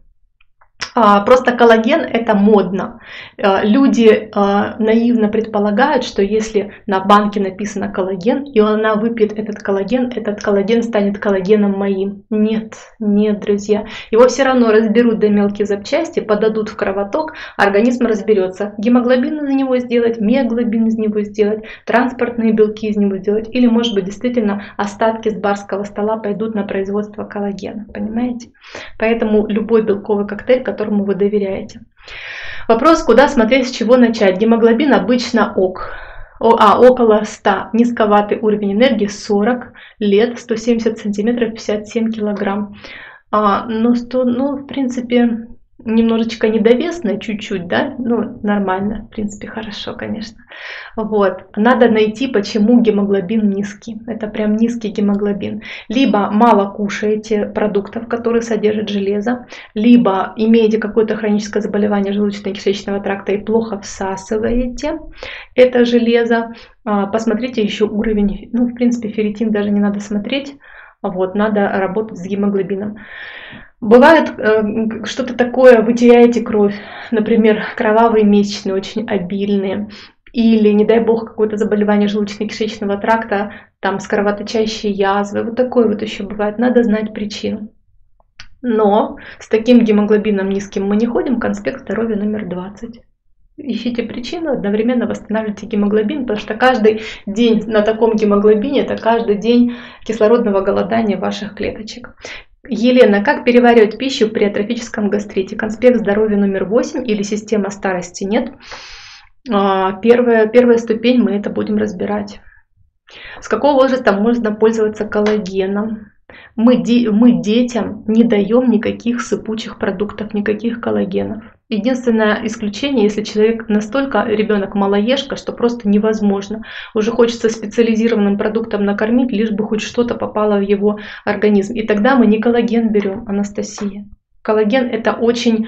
Просто коллаген это модно. Люди наивно предполагают, что если на банке написано коллаген, и она выпьет этот коллаген станет коллагеном моим. Нет, нет, друзья. Его все равно разберут до мелких запчастей, подадут в кровоток, организм разберется. Гемоглобин из него сделать, миоглобин из него сделать, транспортные белки из него сделать. Или, может быть, действительно остатки с барского стола пойдут на производство коллагена. Понимаете? Поэтому любой белковый коктейль, которому вы доверяете. Вопрос, куда смотреть, с чего начать. Гемоглобин обычно около 100. Низковатый уровень энергии 40 лет, 170 сантиметров, 57 килограмм. Ну, в принципе, немножечко недовесная, чуть-чуть, да, ну, нормально, в принципе, хорошо, конечно. Вот, надо найти, почему гемоглобин низкий, это прям низкий гемоглобин. Либо мало кушаете продуктов, которые содержат железо, либо имеете какое-то хроническое заболевание желудочно-кишечного тракта и плохо всасываете это железо. Посмотрите еще уровень, ну, в принципе, ферритин даже не надо смотреть, вот, надо работать с гемоглобином. Бывает что-то такое, вы теряете кровь, например, кровавые месячные очень обильные, или, не дай бог, какое-то заболевание желудочно-кишечного тракта, там с кровоточащей язвой, вот такое вот еще бывает, надо знать причину. Но с таким гемоглобином низким мы не ходим, конспект здоровья номер 20. Ищите причину, одновременно восстанавливайте гемоглобин, потому что каждый день на таком гемоглобине это каждый день кислородного голодания ваших клеточек. Елена, как переваривать пищу при атрофическом гастрите? Конспект здоровья номер 8 или система старости? Нет. Первая ступень, мы это будем разбирать. С какого возраста можно пользоваться коллагеном? Мы детям не даем никаких сыпучих продуктов, никаких коллагенов. Единственное исключение, если человек настолько, ребенок малоежка, что просто невозможно. Уже хочется специализированным продуктом накормить, лишь бы хоть что-то попало в его организм. И тогда мы не коллаген берем, Анастасия. Коллаген это очень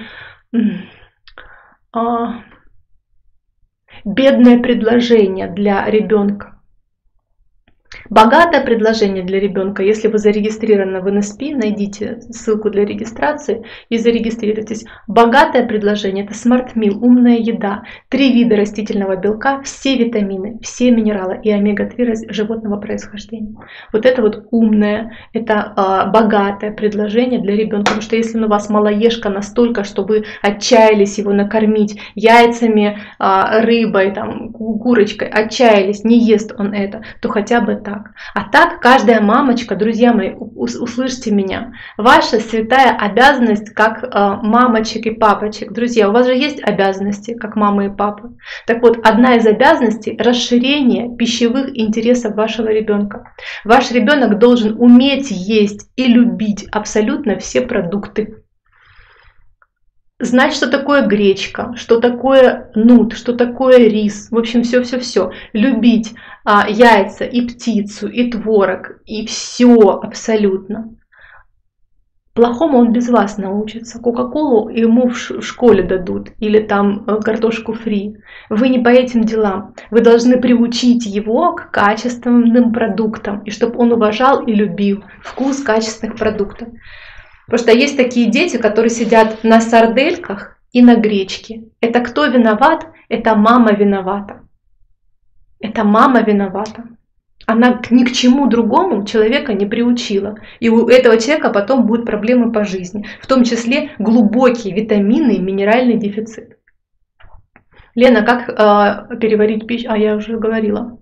бедное предложение для ребенка. Богатое предложение для ребенка, если вы зарегистрированы в НСП, найдите ссылку для регистрации и зарегистрируйтесь. Богатое предложение – это Smart Meal, умная еда, 3 вида растительного белка, все витамины, все минералы и омега-3 животного происхождения. Вот это вот умное, это богатое предложение для ребенка, потому что если у вас малоежка настолько, что вы отчаялись его накормить яйцами, рыбой, там, курочкой, отчаялись, не ест он это, то хотя бы так. А так, каждая мамочка, друзья мои, услышьте меня, ваша святая обязанность как мамочек и папочек. Друзья, у вас же есть обязанности, как мамы и папы. Так вот, одна из обязанностей – расширение пищевых интересов вашего ребенка. Ваш ребенок должен уметь есть и любить абсолютно все продукты. Знать, что такое гречка, что такое нут, что такое рис, в общем, все-все-все. Любить яйца, и птицу, и творог, и все абсолютно. Плохому он без вас научится. Кока-колу ему в школе дадут, или там картошку фри. Вы не по этим делам. Вы должны приучить его к качественным продуктам, и чтобы он уважал и любил вкус качественных продуктов. Потому что есть такие дети, которые сидят на сардельках и на гречке. Это кто виноват? Это мама виновата. Это мама виновата. Она ни к чему другому человека не приучила. И у этого человека потом будут проблемы по жизни. В том числе глубокие витаминный и минеральный дефицит. Лена, как переварить пищу? Я уже говорила.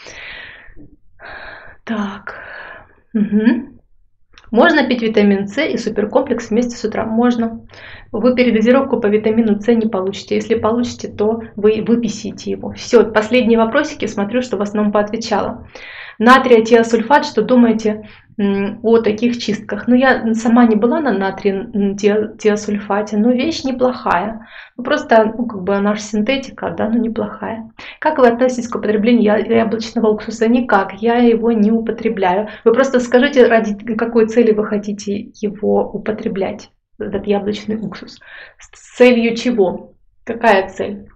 Так. Угу. Можно пить витамин С и суперкомплекс вместе с утра? Можно. Вы передозировку по витамину С не получите. Если получите, то вы выписите его. Все, последние вопросики, смотрю, что в основном поотвечала. Натрия тиосульфат, что думаете о таких чистках? Ну, я сама не была на натрии тиосульфате, но вещь неплохая. Ну, просто, как бы она же синтетика, да, но неплохая. Как вы относитесь к употреблению яблочного уксуса? Никак, я его не употребляю. Вы просто скажите, ради какой цели вы хотите его употреблять, этот яблочный уксус. С целью чего? Какая цель?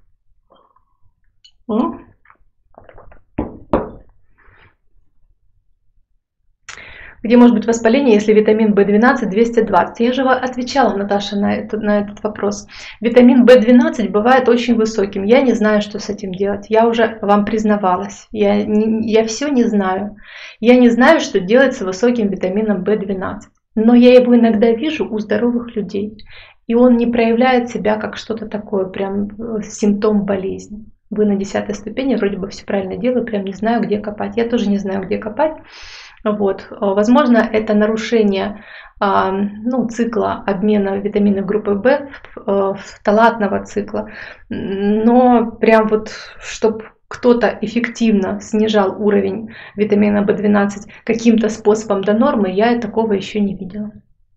Где может быть воспаление, если витамин В12 220? Я же отвечала, Наташа, на этот вопрос. Витамин В12 бывает очень высоким. Я не знаю, что с этим делать. Я уже вам признавалась. Я все не знаю. Я не знаю, что делать с высоким витамином В12. Но я его иногда вижу у здоровых людей. И он не проявляет себя как что-то такое, прям симптом болезни. Вы на 10-й ступени, вроде бы все правильно делаю, прям не знаю, где копать. Я тоже не знаю, где копать. Вот. Возможно, это нарушение цикла обмена витаминов группы В, фталатного цикла. Но прям вот, чтобы кто-то эффективно снижал уровень витамина В12 каким-то способом до нормы, я такого еще не видела.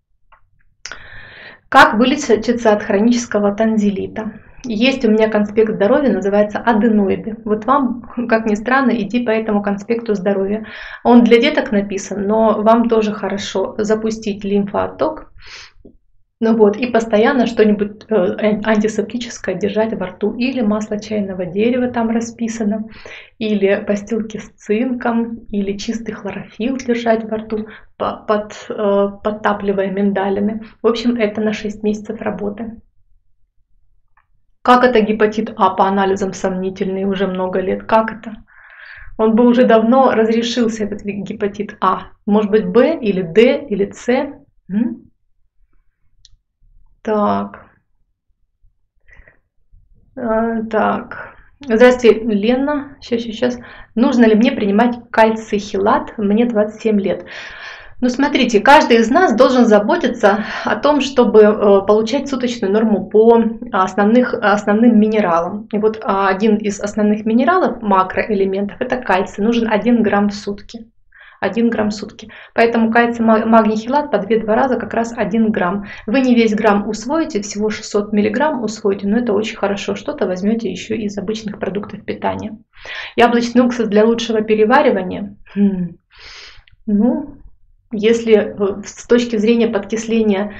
Как вылечиться от хронического танзелита? Есть у меня конспект здоровья, называется аденоиды. Вот вам, как ни странно, иди по этому конспекту здоровья. Он для деток написан, но вам тоже хорошо запустить лимфоотток. Ну вот, и постоянно что-нибудь антисептическое держать во рту. Или масло чайного дерева там расписано, или постилки с цинком, или чистый хлорофилл держать во рту, подтапливая миндалями. В общем, это на 6 месяцев работы. Как это гепатит А по анализам сомнительный уже много лет? Как это? Он бы уже давно разрешился, этот гепатит А. Может быть, Б или Д или С? Так. Так. Здравствуйте, Лена. Сейчас. Нужно ли мне принимать кальций хелат? Мне 27 лет. Ну, смотрите, каждый из нас должен заботиться о том, чтобы получать суточную норму по основным минералам. И вот один из основных минералов, макроэлементов, это кальций. Нужен 1 грамм в сутки. 1 грамм в сутки. Поэтому кальций, магний, хелат по 2-2 раза как раз 1 грамм. Вы не весь грамм усвоите, всего 600 миллиграмм усвоите, но это очень хорошо. Что-то возьмете еще из обычных продуктов питания. Яблочный уксус для лучшего переваривания. Ну, если с точки зрения подкисления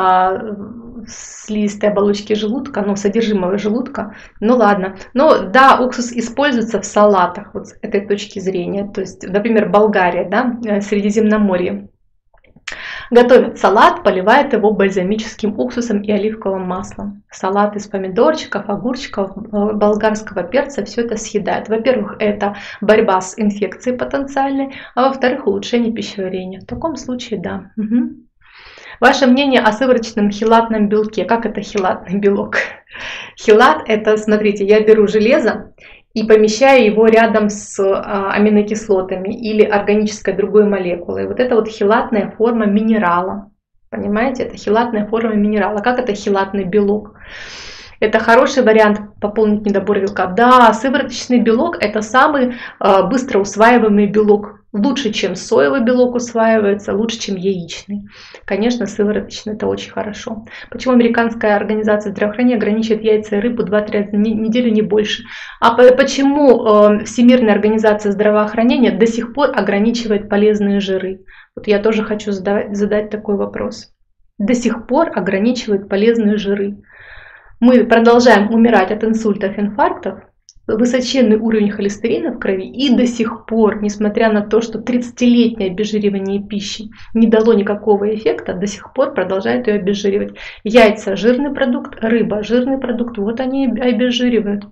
слизистой оболочки желудка, ну, содержимого желудка, ну ладно. Но да, уксус используется в салатах вот с этой точки зрения. То есть, например, Болгария, да, Средиземноморье. Готовит салат, поливает его бальзамическим уксусом и оливковым маслом. Салат из помидорчиков, огурчиков, болгарского перца, все это съедает. Во-первых, это борьба с инфекцией потенциальной, а во-вторых, улучшение пищеварения. В таком случае, да. Угу. Ваше мнение о сывороточном хелатном белке. Как это хелатный белок? Хелат это, смотрите, я беру железо и помещаю его рядом с аминокислотами или органической другой молекулой. Вот это вот хелатная форма минерала. Понимаете, это хелатная форма минерала. Как это хелатный белок? Это хороший вариант пополнить недобор белка. Да, сывороточный белок это самый быстро усваиваемый белок. Лучше, чем соевый белок усваивается, лучше, чем яичный. Конечно, сывороточный это очень хорошо. Почему Американская организация здравоохранения ограничивает яйца и рыбу 2-3 раза в неделю, не больше? А почему Всемирная организация здравоохранения до сих пор ограничивает полезные жиры? Вот я тоже хочу задать такой вопрос. До сих пор ограничивает полезные жиры. Мы продолжаем умирать от инсультов, инфарктов, высоченный уровень холестерина в крови, и до сих пор, несмотря на то, что 30-летнее обезжиривание пищи не дало никакого эффекта, до сих пор продолжает ее обезжиривать. Яйца – жирный продукт, рыба – жирный продукт, вот они обезжиривают.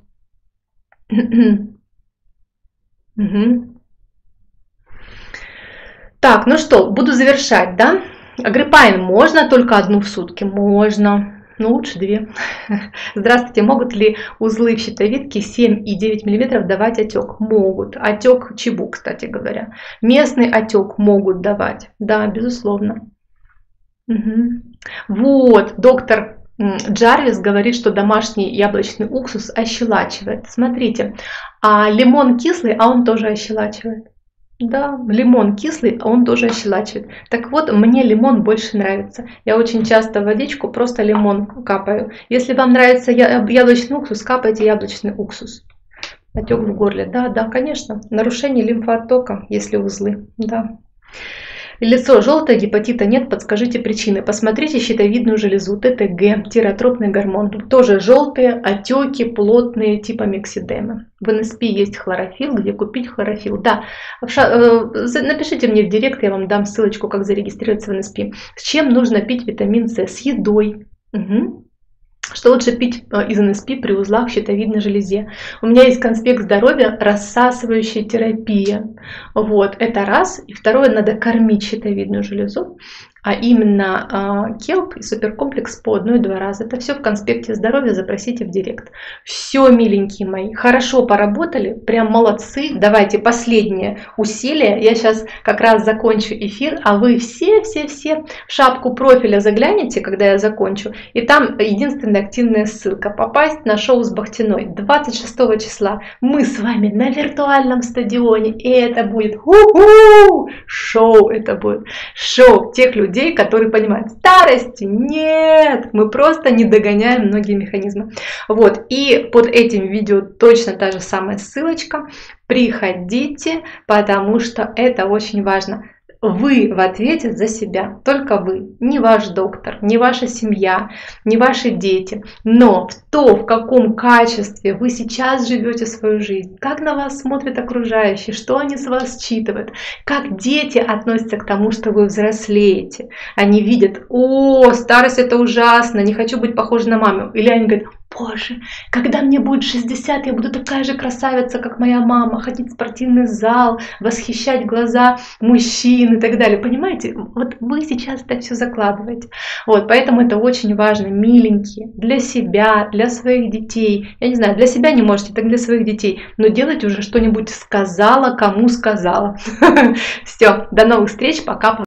Так, ну что, буду завершать, да? Агриппайн можно только 1 в сутки? Можно. Но лучше 2. Здравствуйте, могут ли узлы в щитовидке 7 и 9 мм давать отек? Могут. Отек чебу, кстати говоря. Местный отек могут давать. Да, безусловно. Угу. Вот, доктор Джарвис говорит, что домашний яблочный уксус ощелачивает. Смотрите, а лимон кислый, а он тоже ощелачивает. Да, лимон кислый, а он тоже ощелачивает. Так вот, мне лимон больше нравится. Я очень часто в водичку просто лимон капаю. Если вам нравится яблочный уксус, капайте яблочный уксус. Отек в горле. Да, да, конечно. Нарушение лимфооттока, если узлы. Да. Лицо желтое, гепатита нет, подскажите причины. Посмотрите щитовидную железу, ТТГ, тиротропный гормон. Тут тоже желтые, отеки, плотные, типа миксидемы. В НСП есть хлорофилл, где купить хлорофилл. Да, напишите мне в директ, я вам дам ссылочку, как зарегистрироваться в НСП. С чем нужно пить витамин С? С едой. Угу. Что лучше пить из НСП при узлах в щитовидной железе? У меня есть конспект здоровья, рассасывающая терапия. Вот, это раз. И второе, надо кормить щитовидную железу. А именно келп и суперкомплекс по 1-2 раза. Это все в конспекте здоровья, запросите в директ. Все, миленькие мои, хорошо поработали, прям молодцы. Давайте последнее усилие. Я сейчас как раз закончу эфир, а вы все в шапку профиля загляните, когда я закончу. И там единственная активная ссылка. Попасть на шоу с Бахтиной 26 числа. Мы с вами на виртуальном стадионе. И это будет шоу, это будет шоу тех людей, которые понимают, старости нет, мы просто не догоняем многие механизмы. Вот, и под этим видео точно та же самая ссылочка. Приходите, потому что это очень важно. Вы в ответе за себя, только вы, не ваш доктор, не ваша семья, не ваши дети, но в каком качестве вы сейчас живете свою жизнь, как на вас смотрят окружающие, что они с вас считывают, как дети относятся к тому, что вы взрослеете. Они видят, о, старость это ужасно, не хочу быть похожа на маму. Или они говорят, боже, когда мне будет 60, я буду такая же красавица, как моя мама, ходить в спортивный зал, восхищать глаза мужчин и так далее. Понимаете, вот вы сейчас это все закладываете. Вот, поэтому это очень важно, миленькие, для себя, для своих детей. Я не знаю, для себя не можете, так для своих детей. Но делать уже что-нибудь сказала, кому сказала. Все, до новых встреч, пока.